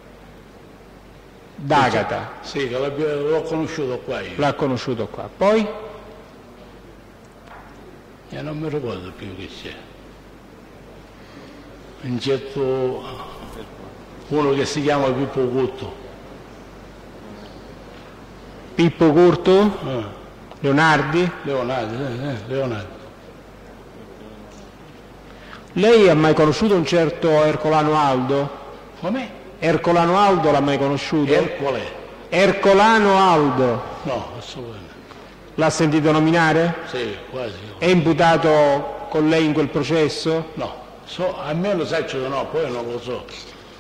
D'Agata? Sì, che l'ho conosciuto qua io. L'ha conosciuto qua. Poi? E non mi ricordo più che c'è. Un certo... uno che si chiama Pippo Curto. Pippo Curto? Ah. Leonardi? Leonardi, eh, eh, Leonardi. Lei ha mai conosciuto un certo Ercolano Aldo? Come? Ercolano Aldo l'ha mai conosciuto? Ercole? Ercolano Aldo. No, assolutamente. L'ha sentito nominare? Sì, quasi. È imputato con lei in quel processo? No, so, almeno saccio che no, poi non lo so.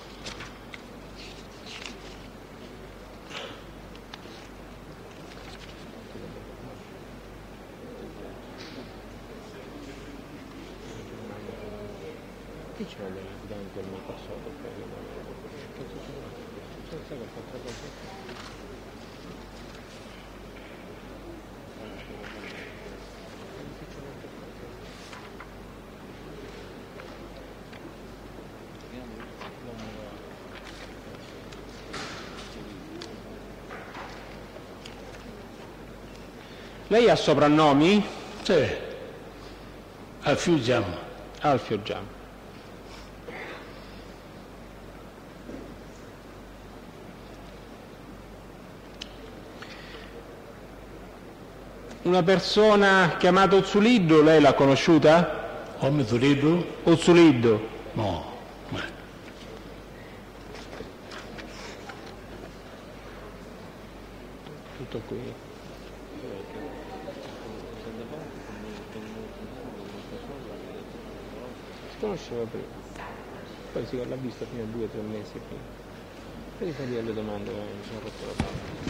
Lei ha soprannomi? Sì, Alfio Giamma. Alfio Giamma. Una persona chiamata Ozzuliddo, lei l'ha conosciuta? Come Ozzuliddo? Ozzuliddo. No, ma... Tutto qui. Si conosceva prima, poi si l'ha vista fino a due o tre mesi prima. Poi gli fai delle domande, mi sono rotto la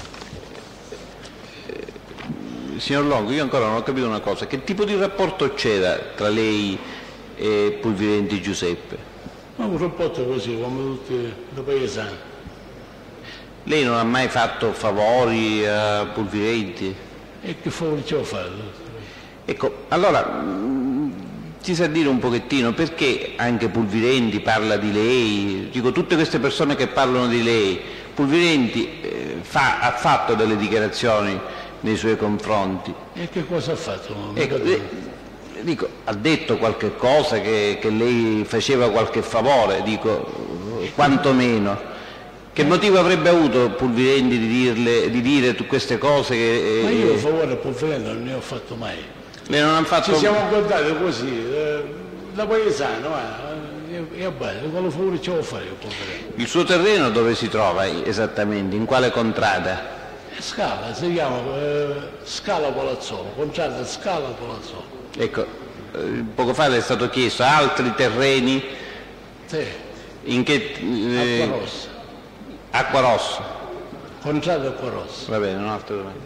palla. Eh, signor Longo, io ancora non ho capito una cosa, che tipo di rapporto c'era tra lei e Pulvirenti Giuseppe? Ma un rapporto così, come tutti i paesani. Lei non ha mai fatto favori a Pulvirenti? E che favori ci ho fatto? Ecco, allora, mh, ti sa dire un pochettino perché anche Pulvirenti parla di lei? Dico, tutte queste persone che parlano di lei, Pulvirenti eh, fa, ha fatto delle dichiarazioni nei suoi confronti. E che cosa ha fatto? Ecco, eh, dico, ha detto qualche cosa che, che lei faceva qualche favore, dico, quantomeno. Che motivo avrebbe avuto Pulvirenti di, dirle, di dire tu queste cose? Che, eh, Ma io a favore a Pulvirenti non ne ho fatto mai. Lei non ha fatto... Ci siamo guardati così, eh, da paesano, eh, e bene, quello favore ce lo fare io Pulvirenti. Il suo terreno dove si trova esattamente? In quale contrada? Scala, si chiama eh, Scala Palazzolo, contrada Scala Palazzolo. Ecco, eh, poco fa le è stato chiesto altri terreni? Sì. In che... Eh, Acqua Rossa. Acqua Rossa. Contrada Acqua Rossa. Va bene, un'altra domanda.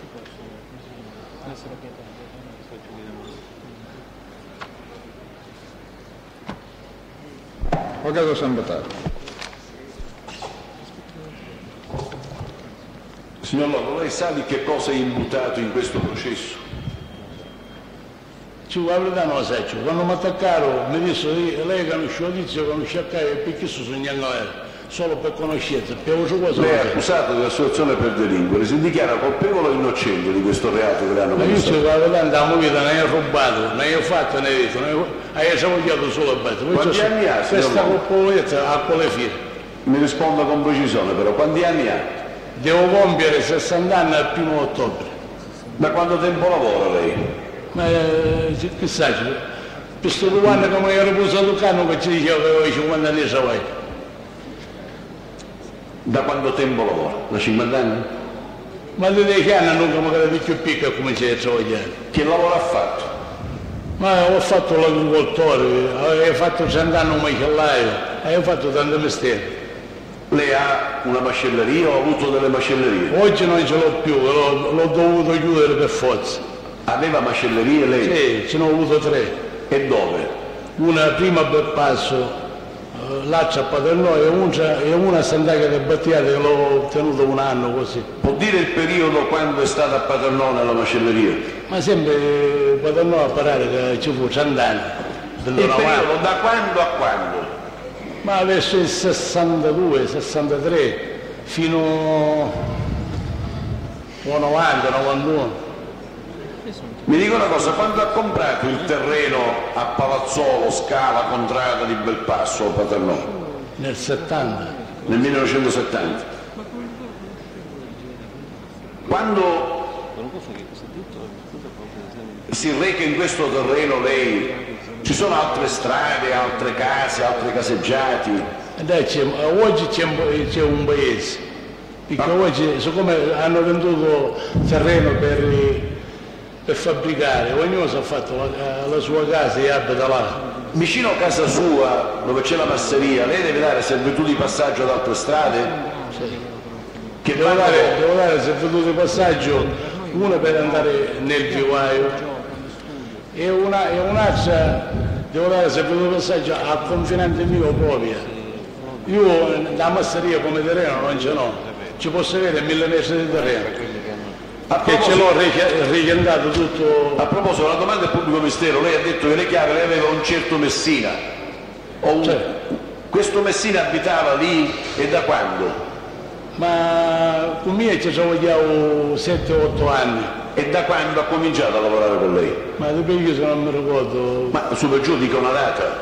Avvocato Sambataro. Signor Loro, lei sa di che cosa è imputato in questo processo? Ci la verità non lo so, quando mi attaccarono mi dissero lei conosce la tizia, conosce a Caio e perché sono in Angolera, solo per conoscenza, per cosa. Lei è accusato di associazione per delinquere, si dichiara colpevole o innocente di questo reato che le hanno Ma io commesso? ci la verità andavo vita, ne ho rubato, ne ho fatto, ne ho detto, ne ho savogliato solo a battere. Quanti anni ha, signor questa Loro? colpevolezza a quale fine? Mi risponda con precisione però, quanti anni ha? Devo compiere sessanta anni al primo ottobre. Da quanto tempo lavora lei? Ma eh, chissà, per questo due anni che mi ero posato il canno che ci diceva che avevo cinquanta anni di travaglio. Da quanto tempo lavora? Da cinquanta anni? Ma da dieci anni non mi credo più piccolo e cominciai a travagliare. Che lavoro ha fatto? Ma ho fatto l'agricoltore, avevo fatto cent'anni un macellaio, avevo fatto tanti mestieri. Lei ha una macelleria o ha avuto delle macellerie? Oggi non ce l'ho più, l'ho, l'ho dovuto chiudere per forza. Aveva macellerie lei? Sì, ce ne ho avuto tre. E dove? Una prima a Belpasso, eh, l'altra a Paternò e una, e una a Sant'Agata del Battiato che l'ho tenuto un anno così. Può dire il periodo quando è stata a Paternò nella macelleria? Ma sempre Paternò a parare che ci fu cent'anni. Il periodo da quando a quando? Ma verso il sessantadue, sessantatré, fino al novanta, novantuno. Mi dica una cosa, quando ha comprato il terreno a Palazzolo, Scala, Contrada di Belpasso o Paternò? Nel settanta. Nel millenovecentosettanta. Quando si reca in questo terreno lei, ci sono altre strade, altre case, altri caseggiati? E dai, c'è, oggi c'è un, c'è un paese, perché ah. oggi siccome hanno venduto terreno per, per fabbricare, ognuno si è fatto la, la sua casa e abita là. Vicino a casa sua, dove c'è la masseria, lei deve dare servitù di passaggio ad altre strade? Sì. Che devo, vanno... dare, devo dare servitù di passaggio, una per andare nel vivaio e, una, e un'altra devo dare servitù di passaggio al confinante mio proprio. Io la masseria come terreno non ce l'ho, ci posso avere mille metri di terreno, che ce l'ho rigendato tutto. A proposito, una domanda al pubblico mistero, lei ha detto che le chiavi le aveva un certo Messina. Un... Cioè, questo Messina abitava lì e da quando? Ma con me ci travagliavo sette otto anni. E da quando ha cominciato a lavorare con lei? Ma dopo io se non mi ricordo. Ma su per giù dica una data.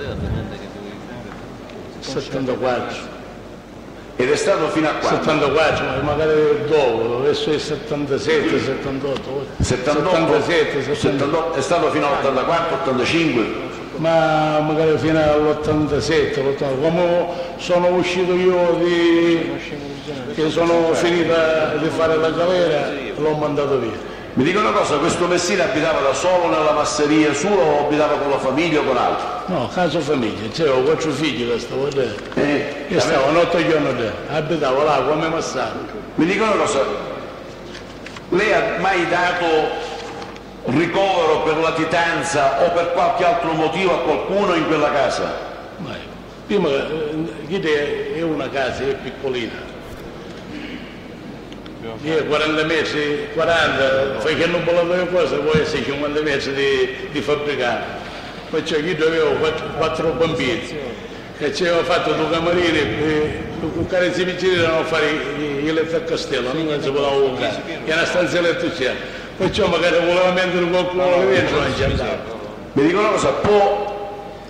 settantaquattro. Ed è stato fino a quando? settantaquattro, ma magari dopo, adesso è settantasette, settantotto. settantotto, settantasette, settantotto, è stato fino all'ottantaquattro, ottantacinque? Ma magari fino all'ottantasette, come sono uscito io di, che sono finita di fare la galera, l'ho mandato via. Mi dico una cosa, questo Messina abitava da solo nella masseria sua o abitava con la famiglia o con altri? No, casa famiglia, c'avevo quattro figli che stavo lì. Eh, Io stavo otto giorni lì, abitavo là come massato. Mi dico una cosa, lei ha mai dato ricovero per latitanza o per qualche altro motivo a qualcuno in quella casa? Ma prima, eh, è una casa, è piccolina. Io quaranta metri, quaranta, fai che non volevo cosa, poi essere cinquanta metri di, di fabbricare. Poi c'è chi avevo quattro, quattro bambini, che ci aveva fatto due camarine, e con carezze piccini erano a fare i letti a castello, non si voleva giocare, che era una stanza letto c'era. Poi c'è magari voleva mettere qualcuno là dentro, non ci andava. Mi dico una cosa, può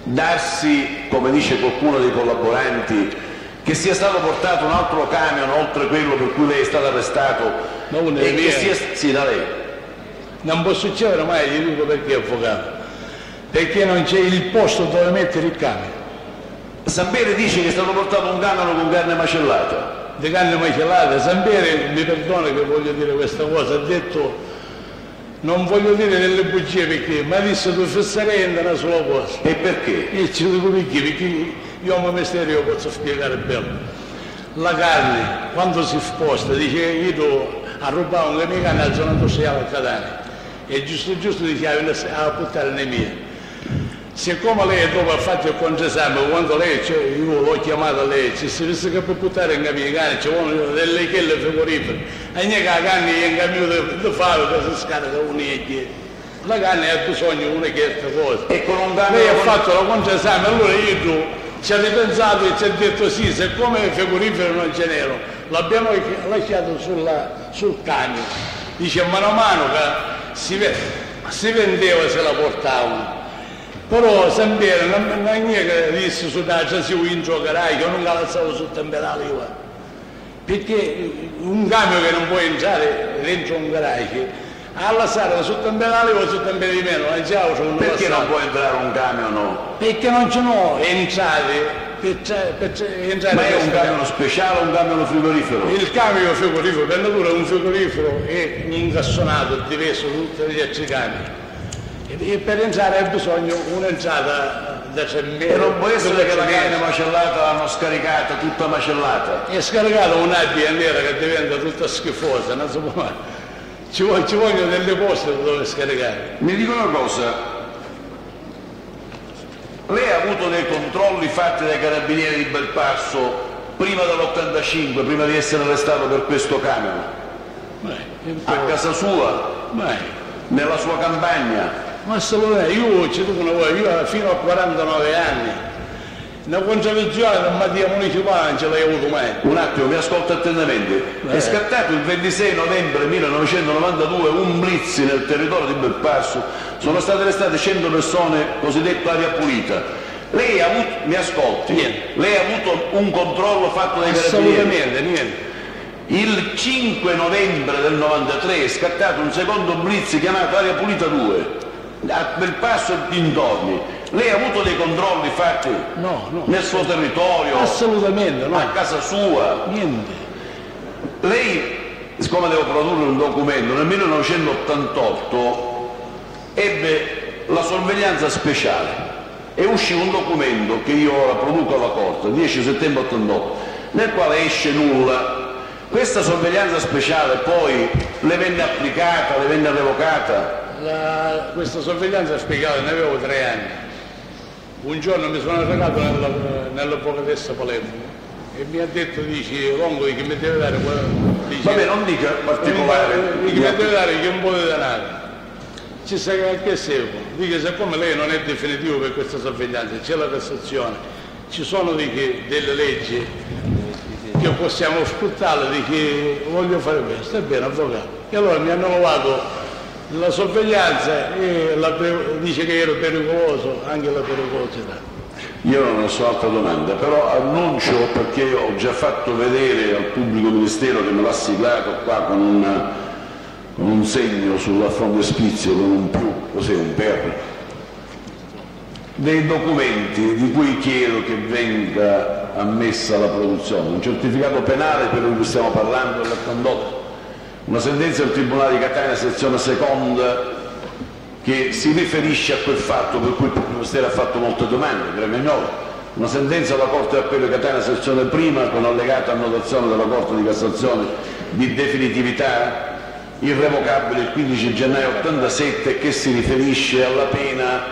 darsi, come dice qualcuno dei collaboranti, che sia stato portato un altro camion oltre quello per cui lei è stato arrestato e che sia... Sì, da lei. Non può succedere mai, gli dico perché avvocato, perché non c'è il posto dove mettere il camion. Sampieri dice che è stato portato un camion con carne macellata. Di carne macellata, Sampieri, mi perdona che voglio dire questa cosa, ha detto, non voglio dire delle bugie perché, ma adesso tu fesserei una sola cosa. E perché? Io ci dico perché, perché io ho un mestiere, io posso spiegare bene. La carne, quando si sposta, dice che io a rubare un mio carne alla zona industriale a Catania, e giusto giusto dice a buttare le mie. Siccome lei dopo ha fatto il controesame, quando lei, cioè, io l'ho chiamata lei, ci si vede che per buttare in camion carne ci vogliono delle chelle frigorifere, e niente la carne è in camion di fare che si scarica uno e dietro. La carne ha bisogno di una certa cosa. E con un camion lei ha fatto il controesame, allora io ci ha ripensato e ci ha detto sì, siccome i frigoriferi non ce n'erano, l'abbiamo lasciato sulla, sul camion. Dice mano a mano che si, si vendeva e se la portavano. Però Sampieri non è che disse su da già si in giocherai, che non la alzavo sul temperale io. Perché un camion che non può entrare dentro un garage, alla sera sul temperale o sul temperale di meno, non già non perché non può entrare un camion? No? Perché non ci sono entrate. Per, per entrare. Ma è un camion speciale o un camion frigorifero? Il camion frigorifero, per natura un frigorifero è un incassonato diverso da tutti gli altri camion. E per entrare ha bisogno un'entrata da tre metri. E non può essere che la carne macellata l'hanno scaricata, tutta macellata. È scaricata un'abbia nera che diventa tutta schifosa, non si può mai. Ci, vogliono, ci vogliono delle poste dove scaricare. Mi dico una cosa, lei ha avuto dei controlli fatti dai carabinieri di Belpasso prima dell'ottantacinque, prima di essere arrestato per questo camion? Beh, a casa sua? Beh. Nella sua campagna? Ma assolutamente, io ci dico una cosa, io fino a quarantanove anni, una conservazione del Mattia Municipale non ce l'hai avuto mai. Un attimo, mi ascolta attentamente. Eh. È scattato il ventisei novembre millenovecentonovantadue un blitz nel territorio di Belpasso, sono state arrestate cento persone, cosiddetto aria pulita. Lei ha avuto, mi ascolti, niente. Lei ha avuto un controllo fatto dai carabinieri? Assolutamente, niente. Il cinque novembre del novantatré è scattato un secondo blitz chiamato Aria Pulita due, a Belpasso e dintorni. Lei ha avuto dei controlli fatti no, no, nel suo territorio? Assolutamente no. A casa sua? Niente. Lei, siccome devo produrre un documento, nel millenovecentottantotto ebbe la sorveglianza speciale e uscì un documento che io ora produco alla Corte, dieci settembre ottantotto, nel quale esce nulla. Questa sorveglianza speciale poi le venne applicata, le venne revocata? La, questa sorveglianza speciale ne avevo tre anni. Un giorno mi sono recato nella, nell'avvocatessa Palermo e mi ha detto, dici, Rongoli che mi deve dare dice, vabbè, non dica particolare, che mi deve dare che un po' di denaro. Ci sai che serve? Dice, siccome lei non è definitivo per questa sorveglianza, c'è la Cassazione, ci sono dice, delle leggi che possiamo sfruttarle, di che voglio fare questo, è bene avvocato. E allora mi hanno trovato la sorveglianza e la, dice che ero pericoloso, anche la pericolosità. Io non ho so altra domanda, però annuncio, perché ho già fatto vedere al pubblico ministero che me l'ha siglato qua con, una, con un segno sulla frontespizio, con un più, cos'è, un per, dei documenti di cui chiedo che venga ammessa la produzione, un certificato penale per cui stiamo parlando della condotta, una sentenza del Tribunale di Catania, sezione seconda, che si riferisce a quel fatto per cui il pubblico ministero ha fatto molte domande, Gremignolo, una sentenza della Corte d'Appello di Catania, sezione prima, con allegata annotazione della Corte di Cassazione di definitività, irrevocabile il quindici gennaio ottantasette, che si riferisce alla pena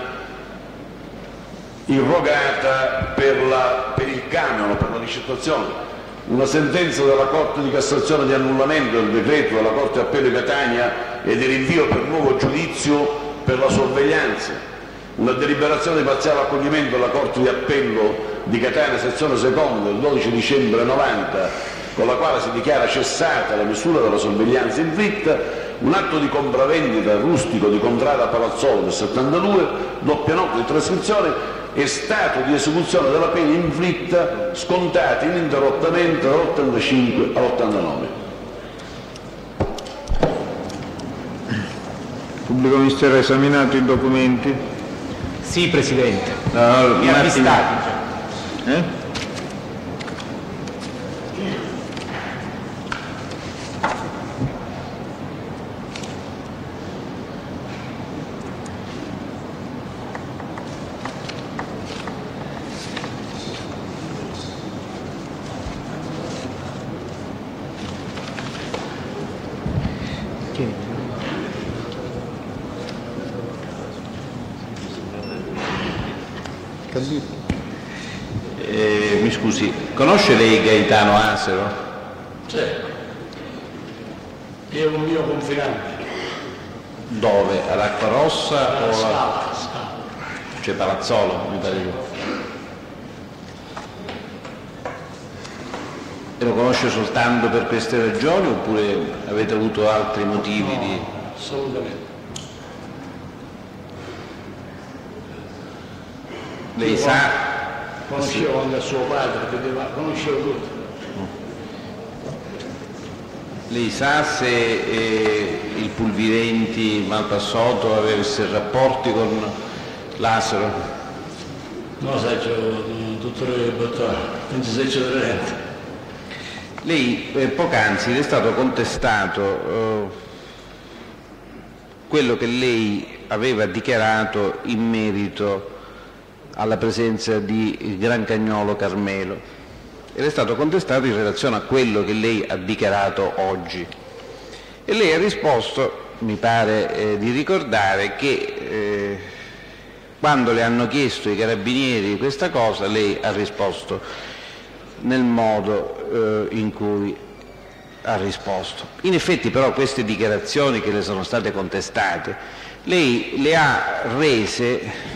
irrogata per, la, per il camion, per la ricettazione, una sentenza della Corte di Cassazione di annullamento del decreto della Corte d'Appello di Catania e di rinvio per nuovo giudizio per la sorveglianza, una deliberazione di parziale accoglimento della Corte di Appello di Catania, sezione seconda, del dodici dicembre novanta, con la quale si dichiara cessata la misura della sorveglianza inflitta, un atto di compravendita rustico di Contrada Palazzolo del settantadue, doppia nota di trascrizione è stato di esecuzione della pena inflitta scontata ininterrottamente dall'ottantacinque all'ottantanove. Il pubblico ministero ha esaminato i documenti? Sì, Presidente. No, Mi ha avvistati. Eh? Eh, mi scusi, conosce lei Gaetano Asero? Sì, è un mio confinante. Dove? All'Acqua Rossa o Scala, la... Scala. Cioè Palazzolo, mi pare che... E lo conosce soltanto per queste ragioni oppure avete avuto altri motivi No, di... assolutamente. Lei Io sa... Conoscevo anche suo padre, vedeva, conoscevo tutto. Lei sa se eh, il Pulvirenti Malpassato avesse rapporti con l'Asero? No, sai, c'è un dottore Bottone, ventisei cedolenti. Lei eh, poc'anzi le è stato contestato eh, quello che lei aveva dichiarato in merito alla presenza di Grancagnolo Carmelo ed è stato contestato in relazione a quello che lei ha dichiarato oggi e lei ha risposto, mi pare eh, di ricordare, che eh, quando le hanno chiesto i carabinieri questa cosa lei ha risposto nel modo eh, in cui ha risposto. In effetti però queste dichiarazioni che le sono state contestate lei le ha rese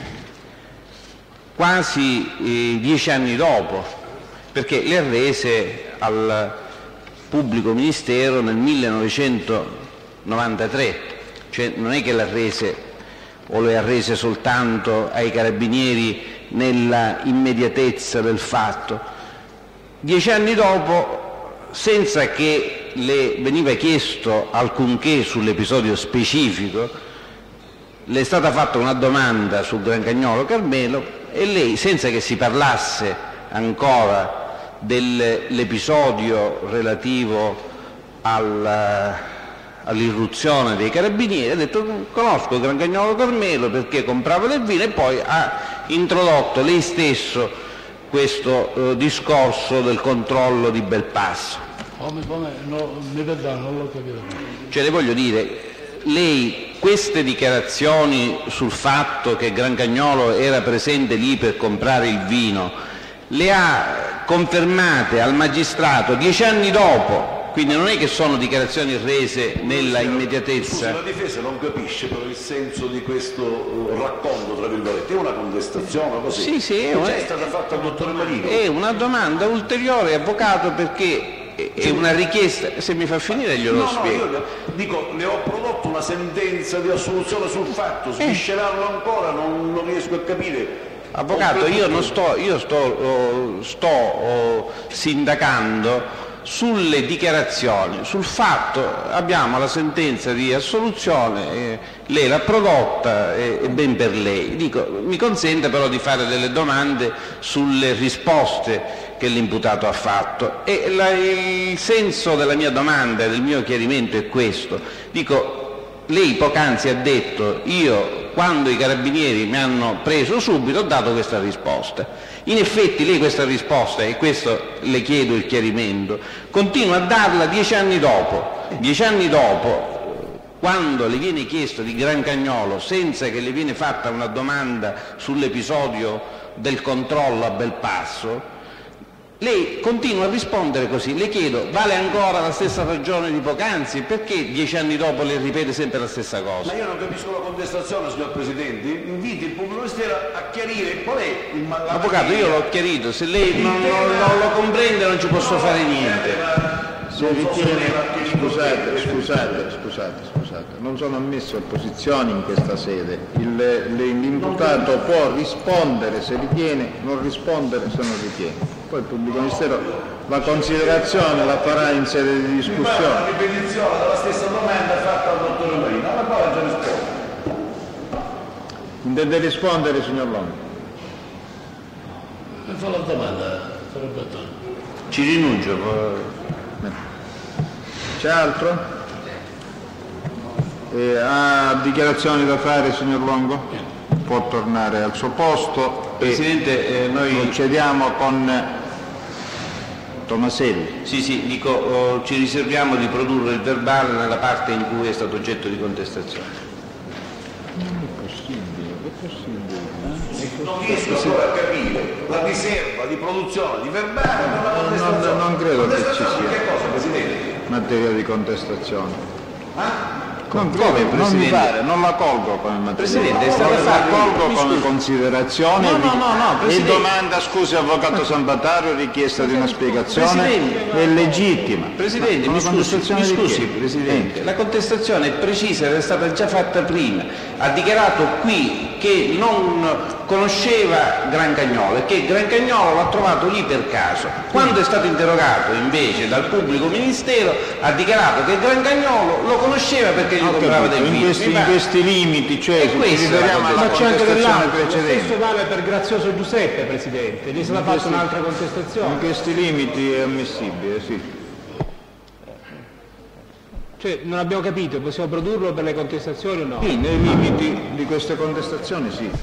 quasi eh, dieci anni dopo, perché le ha rese al pubblico ministero nel millenovecentonovantatré, cioè non è che le ha rese o le ha rese soltanto ai carabinieri nella immediatezza del fatto. Dieci anni dopo, senza che le veniva chiesto alcunché sull'episodio specifico, le è stata fatta una domanda su Grancagnolo Carmelo e lei, senza che si parlasse ancora dell'episodio relativo al, all'irruzione dei carabinieri, ha detto conosco Grancagnolo Carmelo perché comprava del vino, e poi ha introdotto lei stesso questo eh, discorso del controllo di Belpasso. Come, come, no, mi perdono, non l'ho capito. Cioè le voglio dire, lei queste dichiarazioni sul fatto che Grancagnolo era presente lì per comprare il vino le ha confermate al magistrato dieci anni dopo, quindi non è che sono dichiarazioni rese nella immediatezza. Scusi, la difesa non capisce però il senso di questo racconto, tra virgolette, è una contestazione così? Sì, sì, è, è stata fatta al dottore Marino. È una domanda ulteriore, avvocato, perché è una richiesta, se mi fa finire glielo no, spiego. No, io le, dico, le ho prodotto una sentenza di assoluzione sul fatto, sviscerarlo ancora non, non riesco a capire. Avvocato, io non sto, io sto, oh, sto oh, sindacando sulle dichiarazioni, sul fatto abbiamo la sentenza di assoluzione, eh, lei l'ha prodotta e eh, ben per lei. Dico, mi consente però di fare delle domande sulle risposte che l'imputato ha fatto e la, il senso della mia domanda e del mio chiarimento è questo. Dico, lei poc'anzi ha detto io quando i carabinieri mi hanno preso subito ho dato questa risposta. In effetti lei questa risposta, e questo le chiedo il chiarimento, continua a darla dieci anni dopo. Dieci anni dopo, quando le viene chiesto di Grancagnolo, senza che le viene fatta una domanda sull'episodio del controllo a Belpasso, lei continua a rispondere così. Le chiedo, vale ancora la stessa ragione di poc'anzi? Perché dieci anni dopo le ripete sempre la stessa cosa? Ma io non capisco la contestazione, signor Presidente. Inviti il pubblico ministero a chiarire qual è il malato. Avvocato, io l'ho chiarito, se lei non, non, non lo comprende non ci posso fare niente. Se ritiene, scusate, scusate, scusate, scusate. scusate, non sono ammesse opposizioni in questa sede. Il- L'imputato può rispondere se ritiene, non rispondere se non ritiene. Poi il pubblico ministero la considerazione la farà in sede di Mi discussione. pare una ripetizione della stessa domanda fatta al dottore Marino, alla quale già rispondo. Intende rispondere, signor Longo? Mi fa la domanda, sarebbe tanto. Ci rinuncio. C'è altro? Eh, ha dichiarazioni da fare, signor Longo? Può tornare al suo posto. Presidente, eh, noi... Procediamo con Tomaselli. Sì, sì, dico, oh, ci riserviamo di produrre il verbale nella parte in cui è stato oggetto di contestazione. Non è possibile, è possibile. Non riesco ancora a capire la riserva di produzione di verbale per la contestazione. Non, non credo che ci Contestazione sia che cosa, Presidente? materia di contestazione. Ah? Non, Come, credo, non mi Presidente? pare, non la colgo come materia. Presidente, è la, stata la fatta- colgo mi come scusi. considerazione No, no, no, no, e Presidente. domanda, scusi Avvocato Sambatario, richiesta di una spiegazione Presidente. è legittima. Presidente, Ma mi una scusi, contestazione mi di scusi, chi? Presidente, la contestazione è precisa ed è stata già fatta prima. Ha dichiarato qui che non conosceva Grancagnolo e che Grancagnolo l'ha trovato lì per caso. Quando è stato interrogato invece dal pubblico ministero ha dichiarato che Grancagnolo lo conosceva perché gli Ho comprava capito, del in vino. questi, Mi in pare- questi limiti, cioè E se ci questa è la riferiamo alla Ma c'è anche contestazione dell'altro, lo precedente. stesso vale per Grazioso Giuseppe, Presidente, gli è stata In fatta questi- un'altra In contestazione. questi limiti è ammissibile, sì. Cioè, non abbiamo capito, possiamo produrlo per le contestazioni o no? Sì, nei limiti di queste contestazioni sì.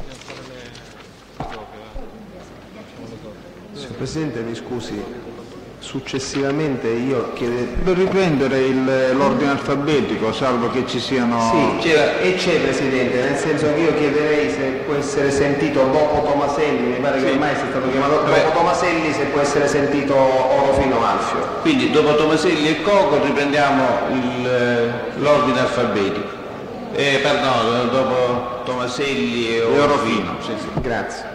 Signor Presidente, mi scusi, successivamente io chiederei... Per riprendere il- l'ordine alfabetico, salvo che ci siano... Sì, c'era, e c'è Presidente, nel senso che io chiederei se può essere sentito dopo Tomaselli, mi pare che ormai sia stato chiamato Vabbè. dopo Tomaselli, se può essere sentito Orofino Alfio. Quindi dopo Tomaselli e Coco riprendiamo il- l'ordine alfabetico. Eh, perdono, dopo Tomaselli e Orofino. Sì, sì. Grazie.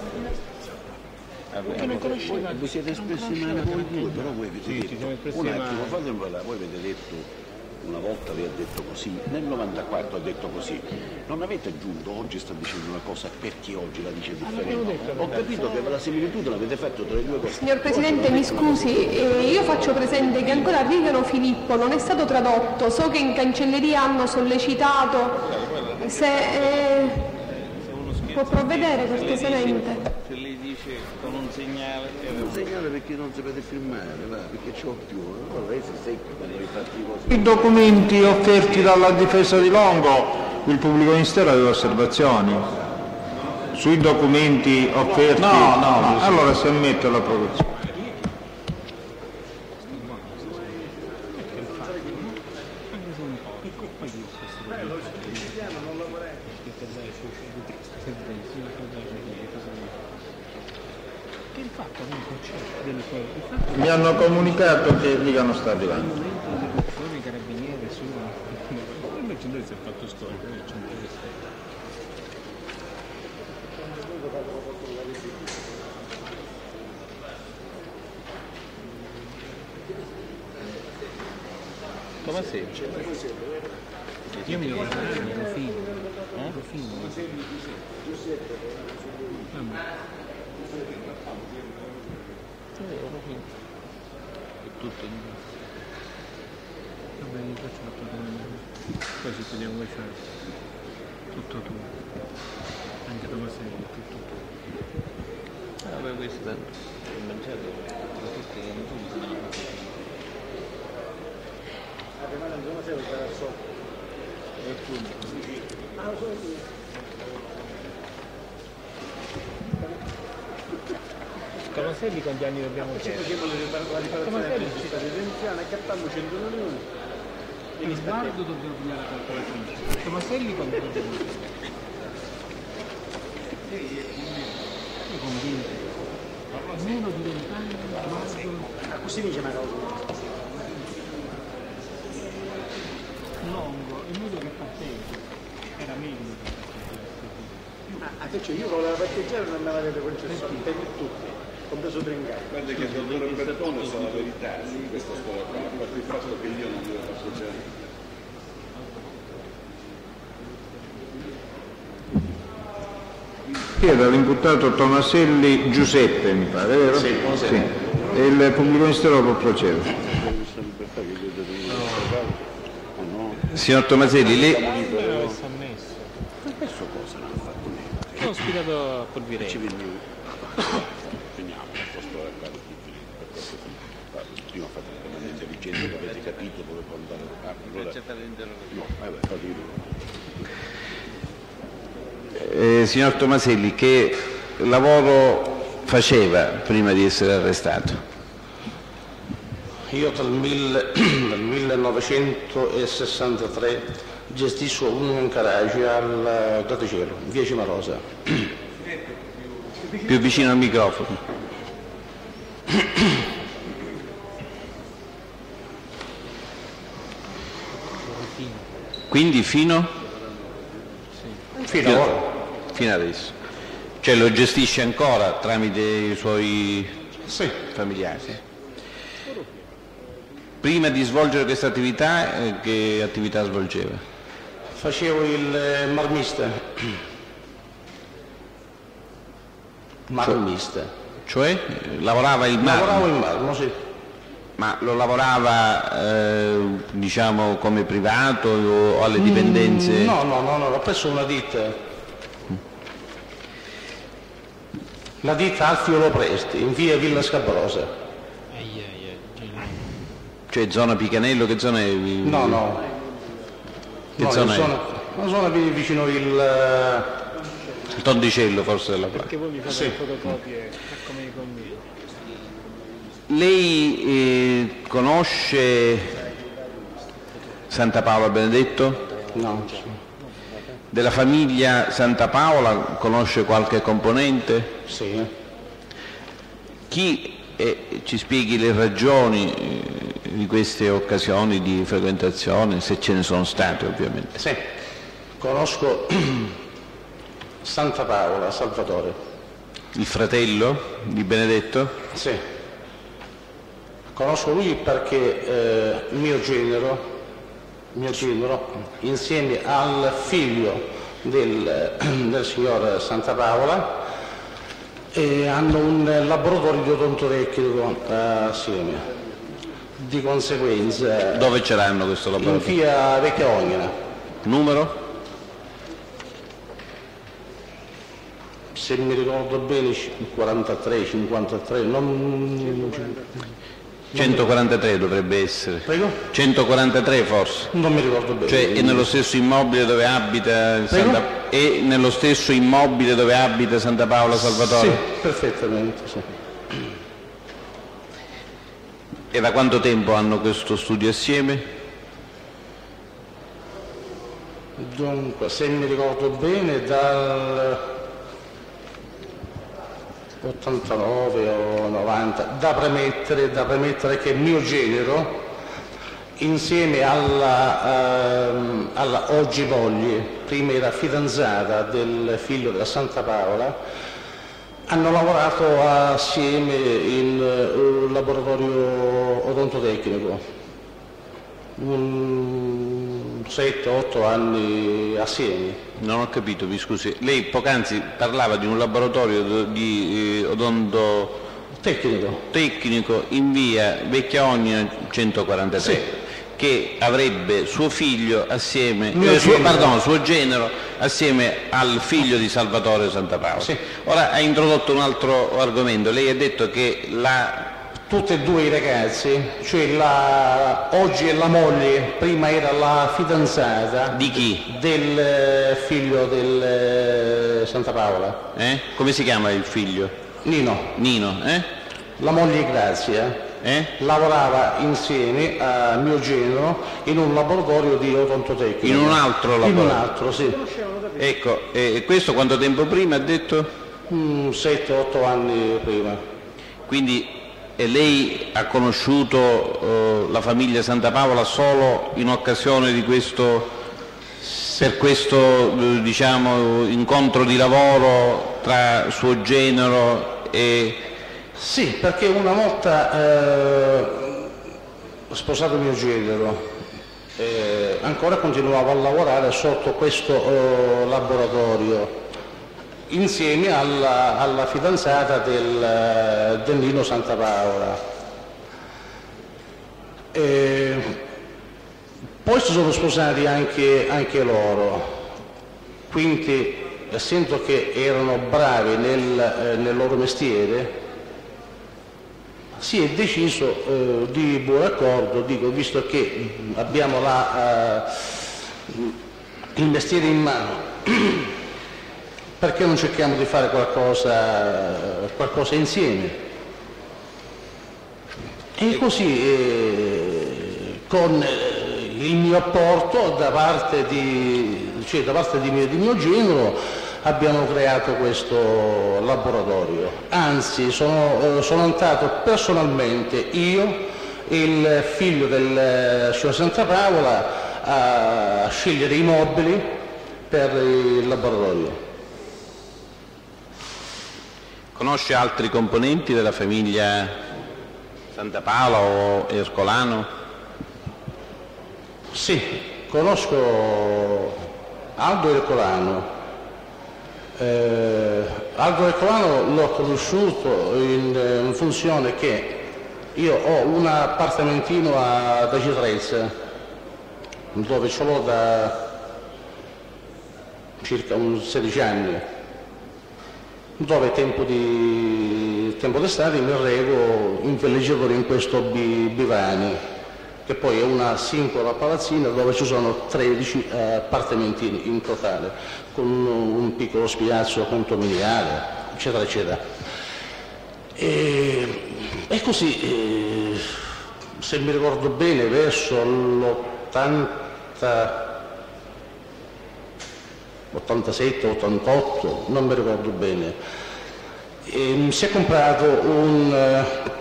Vi siete espressi male voi due, però voi avete Sì, ci detto, siamo espressi un attimo, male. fatemela, voi avete detto, una volta lei ha detto così, nel novantaquattro ha detto così, non avete aggiunto, oggi sta dicendo una cosa, perché oggi la dice differente? Ho capito che per la similitudine avete fatto tra le due cose. Signor Presidente, mi scusi, eh, io faccio presente che ancora Rigano Filippo non è stato tradotto, so che in cancelleria hanno sollecitato, se eh, può provvedere cortesemente. Se lei dice con un segnale... Un segnale perché non sapete firmare, va, perché c'ho più, allora lei si secca quando vi fate i cose. I documenti offerti dalla difesa di Longo, il pubblico ministero aveva osservazioni. Sui documenti offerti... No, no, no. Allora si ammette la produzione. Mi hanno comunicato che Vigano sta arrivando. I carabinieri sono... Il centro-destra è fatto storico, il centro-destra. Tomaselli. Io mi devo guardare il profilo. Eh? Profilo. È tutto in... Vabbè, io faccio la tua. Poi ci togliamo voi fare. Tutto tu. Anche Tomaselli, tutto tu. Ah, vabbè, questo è mangiato. Ma tutti che non bisogna fare. Tomaselli quanti anni dobbiamo chiedere? Tomaselli città residenziale, accattandoci cento milioni. E Sguardo dobbiamo pigliare la calcolatrice. Tomaselli quanti dobbiamo chiedere? Io convinto. Meno di vent'anni, Sguardo. Così dice una cosa. Longo, è meglio che parteggi. Era meglio che Ah, cioè io volevo parteggiare e non me l'avete concesso, per tutti, compreso Tringali. Guarda che il dottore Bertone sa la verità di questa storia qua, a parte il fatto che io non devo parteggiare. Chiedo all'imputato Tomaselli Giuseppe, mi pare, vero? Sì, sì. E il pubblico ministero può procedere. Signor Tomaselli, lei... Ho ospitato a Polvirelli. Prima fate la permanenza vigente, avete capito dove può andare. Allora, no, vabbè, eh, signor Tomaselli, che lavoro faceva prima di essere arrestato? Io dal, mille, dal millenovecentosessantatré gestisco un garage al grattacielo, via Cimarosa. Più vicino al microfono. Quindi fino? Fino, fino, fino adesso. Cioè lo gestisce ancora tramite i suoi sì. familiari? Sì. Prima di svolgere questa attività, eh, che attività svolgeva? Facevo il eh, marmista. Marmista. Cioè? Lavorava il marmo? Lavoravo il marmo, sì. Ma lo lavorava, eh, diciamo, come privato o alle dipendenze? Mm, no, no, no, no, ho preso una ditta. La ditta Alfio Lopresti, in via Villa Scabrosa. Cioè zona Picanello, che zona è? No, no. Che no, zona è? Zona, una zona vicino il... Il Tondicello forse della placa. Perché voi mi fate sì. le fotocopie come mi conviene. Lei eh, conosce Santa Paola Benedetto? No. Della famiglia Santa Paola conosce qualche componente? Sì. Chi eh, ci spieghi le ragioni eh, di queste occasioni di frequentazione, se ce ne sono state ovviamente? Sì, conosco Santa Paola Salvatore. Il fratello di Benedetto? Sì. Conosco lui perché eh, mio genero, mio genero, insieme al figlio del, del signor Santa Paola, eh, hanno un laboratorio di odontotecnico eh, assieme. Di conseguenza... Dove ce l'hanno questo laboratorio? In via Vecchia Ognina. Numero? Se mi ricordo bene, quarantatré, cinquantatré, non... centoquarantatré dovrebbe essere. Prego? centoquarantatré forse. Non mi ricordo bene. Cioè è nello stesso immobile dove abita Santa... è nello stesso immobile dove abita Santa Paola Salvatore? Sì, perfettamente, sì. E da quanto tempo hanno questo studio assieme? Dunque, se mi ricordo bene, dal ottantanove o novanta, da premettere, da premettere che mio genero, insieme alla, ehm, alla oggi moglie, prima era fidanzata del figlio della Santa Paola, hanno lavorato assieme in un laboratorio odontotecnico, un sette otto anni assieme. Non ho capito, mi scusi. Lei poc'anzi parlava di un laboratorio di eh, odontotecnico tecnico in via Vecchia Ognina centoquarantatré. Sì. Che avrebbe suo figlio assieme, eh, suo, pardon, suo genero assieme al figlio di Salvatore Santa Paola. Sì. Ora ha introdotto un altro argomento, lei ha detto che la... Tutti e due i ragazzi, cioè la, oggi è la moglie, prima era la fidanzata. Di chi? Del figlio del Santa Paola. Eh? Come si chiama il figlio? Nino. Nino, eh? La moglie Grazia. Eh? Lavorava insieme a mio genero in un laboratorio di odontotecnico. In un altro laboratorio? In un altro, sì. Ecco, e questo quanto tempo prima ha detto? Mm, sette otto anni prima. Quindi e lei ha conosciuto eh, la famiglia Santa Paola solo in occasione di questo, per questo eh, diciamo, incontro di lavoro tra suo genero e... Sì, perché una volta eh, sposato mio genero, eh, ancora continuavo a lavorare sotto questo eh, laboratorio insieme alla, alla fidanzata del, del Nino Santa Paola. E poi si sono sposati anche, anche loro, quindi essendo che erano bravi nel, eh, nel loro mestiere, si è deciso eh, di buon accordo, dico, visto che abbiamo la, eh, il mestiere in mano, perché non cerchiamo di fare qualcosa, qualcosa insieme? E così, eh, con il mio apporto da parte di, cioè da parte di mio, di mio genero, abbiamo creato questo laboratorio. Anzi, sono, sono andato personalmente io, il figlio del signor Santa Paola, a scegliere i mobili per il laboratorio. Conosce altri componenti della famiglia Santa Paola o Ercolano? Sì, conosco Aldo Ercolano. Eh, Aldo Ercolano l'ho conosciuto in, in funzione che io ho un appartamentino ad Acitrezza, dove ce l'ho da circa un sedici anni, dove tempo di tempo d'estate mi rego in villeggiatore in questo Bivani, che poi è una singola palazzina dove ci sono tredici eh, appartamenti in totale, con un piccolo spiazzo condominiale, eccetera, eccetera. E, e così, eh, se mi ricordo bene, verso l'ottanta, ottantasette, ottantotto, non mi ricordo bene, e si è comprato un... Uh,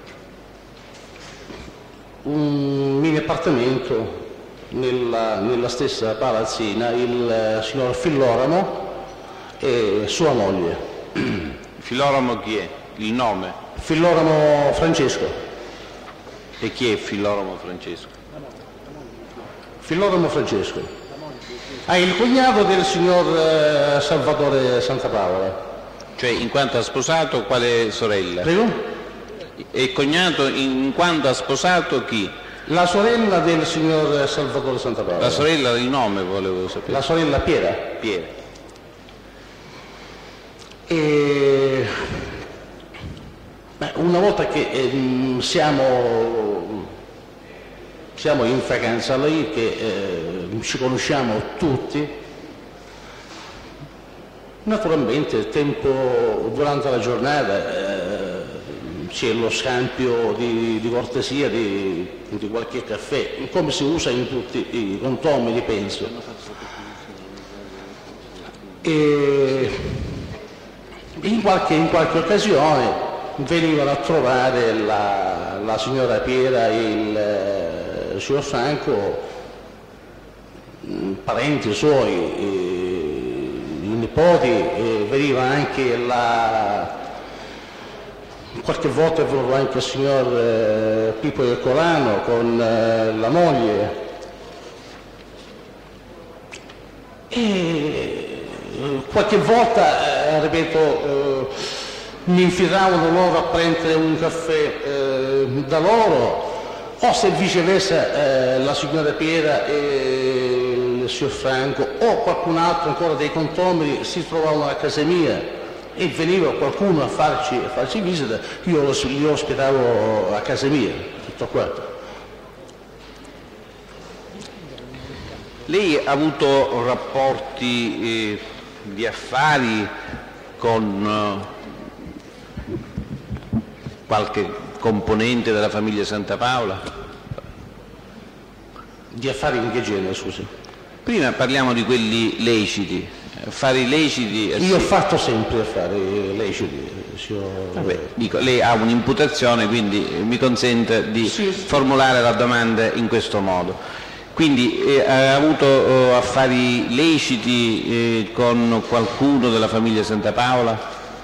un mini appartamento nella, nella stessa palazzina, il signor Filloramo e sua moglie. Filloramo chi è? Il nome? Filloramo Francesco. E chi è Filloramo Francesco? Filloramo Francesco. Ah, il cognato del signor eh, Salvatore Santa Paola. Cioè, in quanto ha sposato, quale sorella? Prego? E cognato in quanto ha sposato chi? La sorella del signor Salvatore Santa Paola. La sorella, il nome volevo sapere. La sorella Piera. Piera. E... Beh, una volta che eh, siamo, siamo in vacanza lì, che eh, ci conosciamo tutti, naturalmente tempo durante la giornata eh, c'è lo scambio di, di cortesia di, di qualche caffè, come si usa in tutti i condomini, penso. E in qualche, in qualche occasione venivano a trovare la, la signora Piera e il, il signor Franco, parenti suoi, i nipoti, e veniva anche la... Qualche volta è venuto anche il signor eh, Pippo Ercolano con eh, la moglie, e qualche volta, eh, ripeto, eh, mi invitavano loro a prendere un caffè eh, da loro, o se viceversa eh, la signora Piera e il signor Franco o qualcun altro ancora dei condomini si trovavano a casa mia e veniva qualcuno a farci, a farci visita, io li ospitavo a casa mia, tutto qua. Lei ha avuto rapporti eh, di affari con eh, qualche componente della famiglia Santa Paola? Di affari in che genere, scusi? Prima parliamo di quelli leciti. Affari leciti. Io ho fatto sempre affari leciti. Ho... Vabbè, dico, lei ha un'imputazione, quindi mi consente di sì, sì. formulare la domanda in questo modo. Quindi eh, ha avuto eh, affari leciti eh, con qualcuno della famiglia Santa Paola?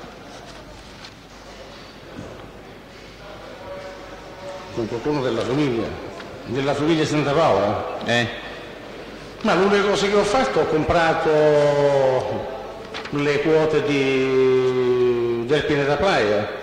Con qualcuno della famiglia? Della famiglia Santa Paola? Eh? Ma l'unica cosa che ho fatto, ho comprato le quote di, del Pineta Playa.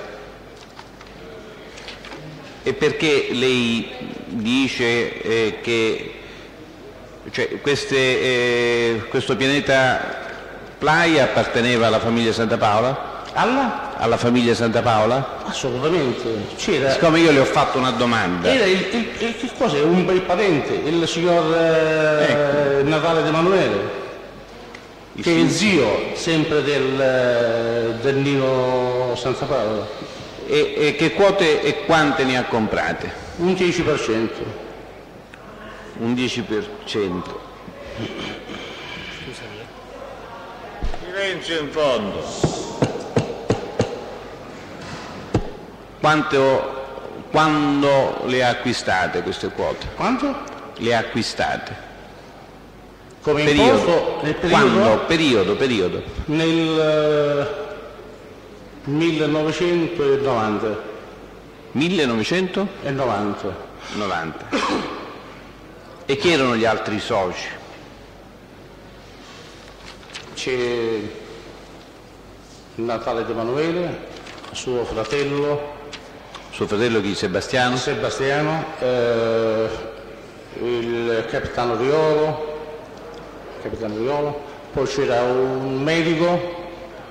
E perché lei dice eh, che cioè, queste, eh, questo Pianeta Playa apparteneva alla famiglia Santa Paola? Alla? Alla famiglia Santa Paola? Assolutamente. C'era... Siccome io le ho fatto una domanda. Era il, il, il, che cos'è? Un bel parente, il signor eh, ecco. Natale De Manuele, il che figlio. È zio sempre del, del Nino Santa Paola. E, e che quote e quante ne ha comprate? Un dieci per cento. Un dieci per cento. Silenzio in fondo. Quanto, quando le ha acquistate queste quote? Quanto? Le ha acquistate. Come periodo? Importo, nel periodo? Quando? Periodo, periodo. Nel uh, millenovecentonovanta. millenovecentonovanta. novanta. E chi erano gli altri soci? C'è Natale De Manuele, suo fratello. Suo fratello chi? Sebastiano? Sebastiano, eh, il capitano Riolo, capitano Riolo, poi c'era un medico,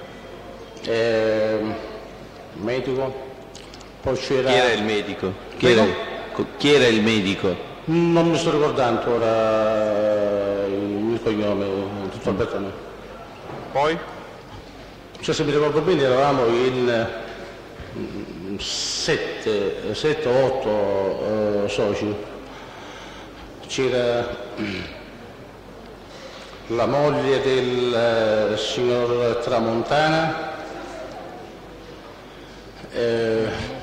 eh, medico, poi c'era... Chi era il medico? Chi era, chi era il medico? Non mi sto ricordando ora il, il cognome, il dottor Bertone. Poi? Cioè, se mi ricordo bene eravamo in sette, sette o otto eh, soci. C'era la moglie del eh, signor Tramontana, eh,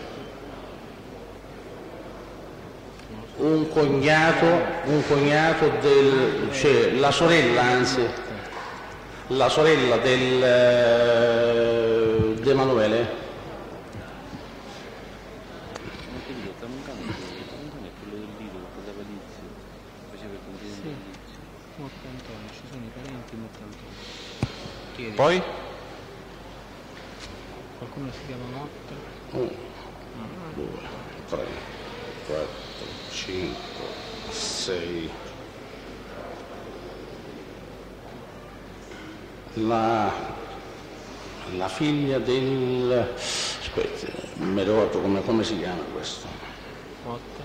un cognato, un cognato del, cioè la sorella anzi, la sorella del eh, De Emanuele. Poi? Qualcuno si chiama Motta? uno, due, tre, quattro, cinque, sei. La, la figlia del... aspetta, non mi ricordo come, come si chiama questo. Motta?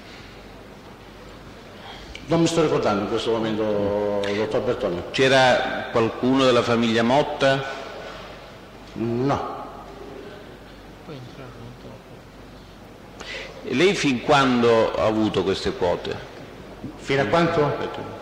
Non mi sto ricordando in questo momento, dottor Bertone. C'era qualcuno della famiglia Motta? No. Poi entrarono dopo. E lei fin quando ha avuto queste quote? Fino a quanto?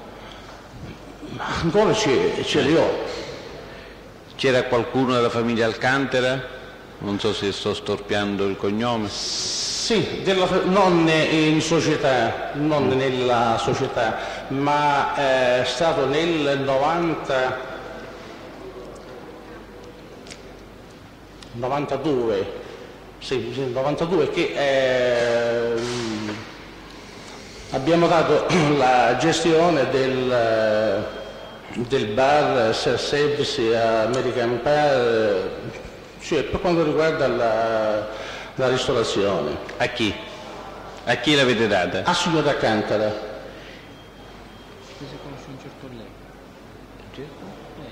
Ancora ce, ce le ho. C'era qualcuno della famiglia Alcantara? Non so se sto storpiando il cognome. Sì, della, non in società, non nella società, ma è stato nel novanta, novantadue, sì, sì, novantadue che eh, abbiamo dato la gestione del, del bar self-service American Bar, cioè per quanto riguarda la... la ristorazione. A chi? A chi l'avete data? A signor Alcantara. Se conosce un certo lei. Certo?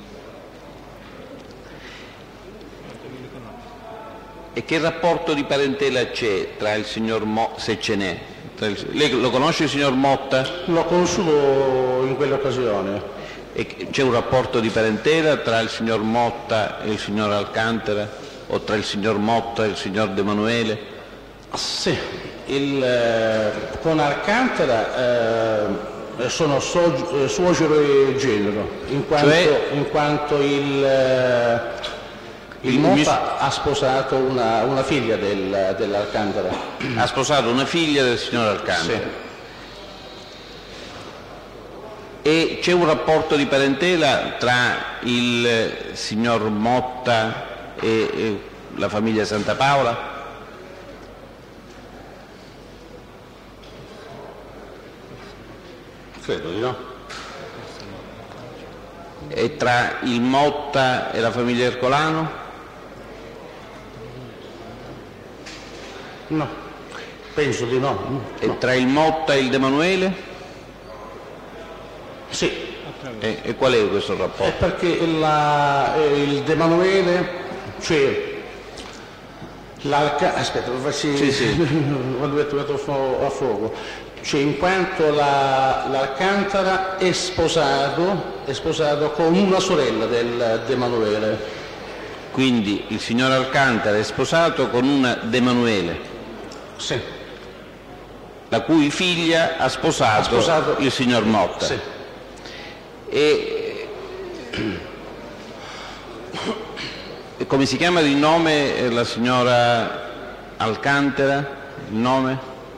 E che rapporto di parentela c'è tra il signor Motta, se ce n'è? Il... Lei lo conosce il signor Motta? L'ho conosciuto in quell'occasione. E c'è un rapporto di parentela tra il signor Motta e il signor Alcantara? O tra il signor Motta e il signor De Manuele? Sì, il, eh, con Alcantara eh, sono so, eh, suocero e genero, in quanto, cioè, in quanto il, eh, il, il Motta mis... ha sposato una, una figlia del, dell'Alcantara. Ha sposato una figlia del signor Alcantara? Sì. E c'è un rapporto di parentela tra il signor Motta e, e la famiglia Santa Paola? Credo di no. E tra il Motta e la famiglia Ercolano? No, penso di no. no. E tra il Motta e il De Manuele? Sì. E, e qual è questo rapporto? È perché la, eh, il De Manuele, cioè l'arca, aspetta, lo faccio sì, sì. quando metto, metto a fuoco, cioè in quanto la, l'Alcantara è sposato, è sposato con una sorella del De Manuele. Quindi il signor Alcantara è sposato con una De Manuele? Sì. La cui figlia ha sposato, ha sposato il signor Motta? Sì. E, e come si chiama di nome la signora Alcantara? Il nome?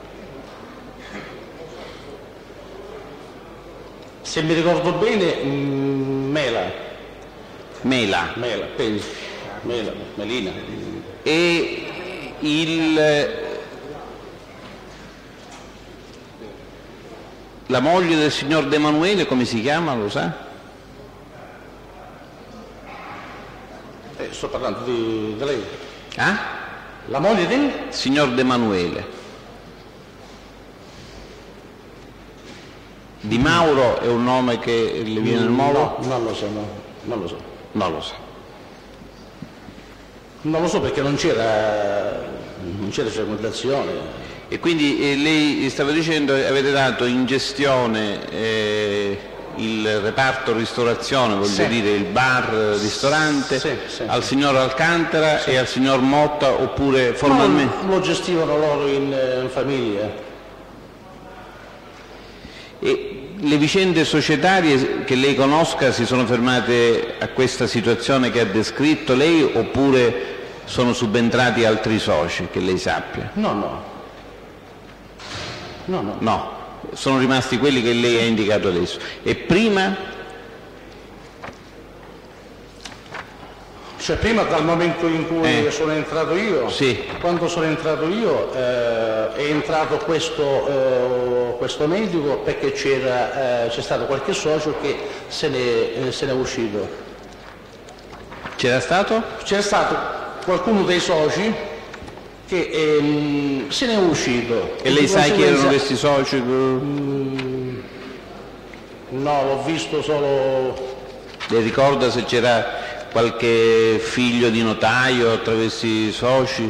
Se mi ricordo bene, Mela. Mela. Mela, penso. Mela, Melina. E il, la moglie del signor De Manuele come si chiama, lo sa? Eh, sto parlando di, di lei. Ah? La moglie del? Signor De Manuele. Di Mauro è un nome che le viene nel molo? No, non lo so, no, non lo so. Non lo so. Non lo so perché non c'era, non c'era circolazione. E quindi eh, lei stava dicendo che avete dato in gestione eh, il reparto ristorazione, voglio sì. dire il bar, ristorante, sì, sì, al sì. signor Alcantara sì. e al signor Motta, oppure formalmente? No, lo gestivano loro in, in famiglia. E le vicende societarie che lei conosca si sono fermate a questa situazione che ha descritto lei, oppure sono subentrati altri soci che lei sappia? No, no. No, no. No, sono rimasti quelli che lei ha indicato adesso. E prima? Cioè prima dal momento in cui eh. sono entrato io, sì. quando sono entrato io eh, è entrato questo, eh, questo medico perché c'era, eh, c'è stato qualche socio che se ne, eh, se ne è uscito. C'era stato? C'era stato qualcuno dei soci che ehm, se ne è uscito. E, e lei sa chi erano questi soci? Mm, no, l'ho visto solo... Le ricorda se c'era qualche figlio di notaio tra questi soci?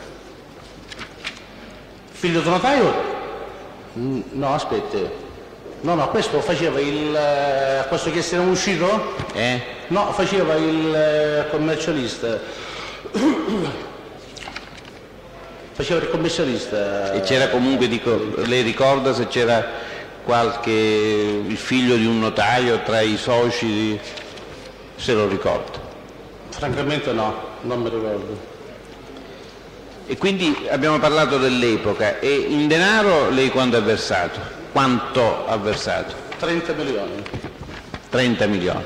Figlio di notaio? No, aspetta. No, no, questo faceva il... questo che se ne è uscito? Eh? No, faceva il commercialista. Faceva il commercialista. E c'era comunque, dico, lei ricorda se c'era qualche... il figlio di un notaio tra i soci, se lo ricorda? Francamente no, non mi ricordo. E quindi abbiamo parlato dell'epoca, e in denaro lei quanto ha versato? Quanto ha versato? trenta milioni. trenta milioni.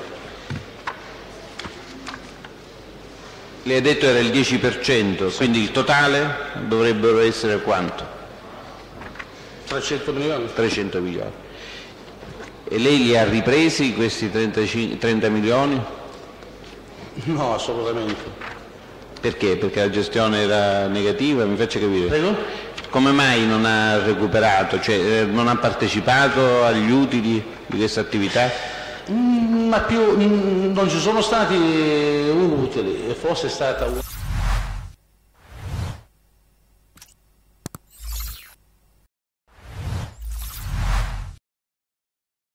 Lei ha detto era il dieci per cento, sì. Quindi il totale dovrebbero essere quanto? trecento milioni. trecento milioni. E lei li ha ripresi questi trenta milioni? No, assolutamente. Perché? Perché la gestione era negativa? Mi faccia capire. Prego? Come mai non ha recuperato, cioè non ha partecipato agli utili di questa attività? Mm, ma più mm, non ci sono stati utili, forse è stata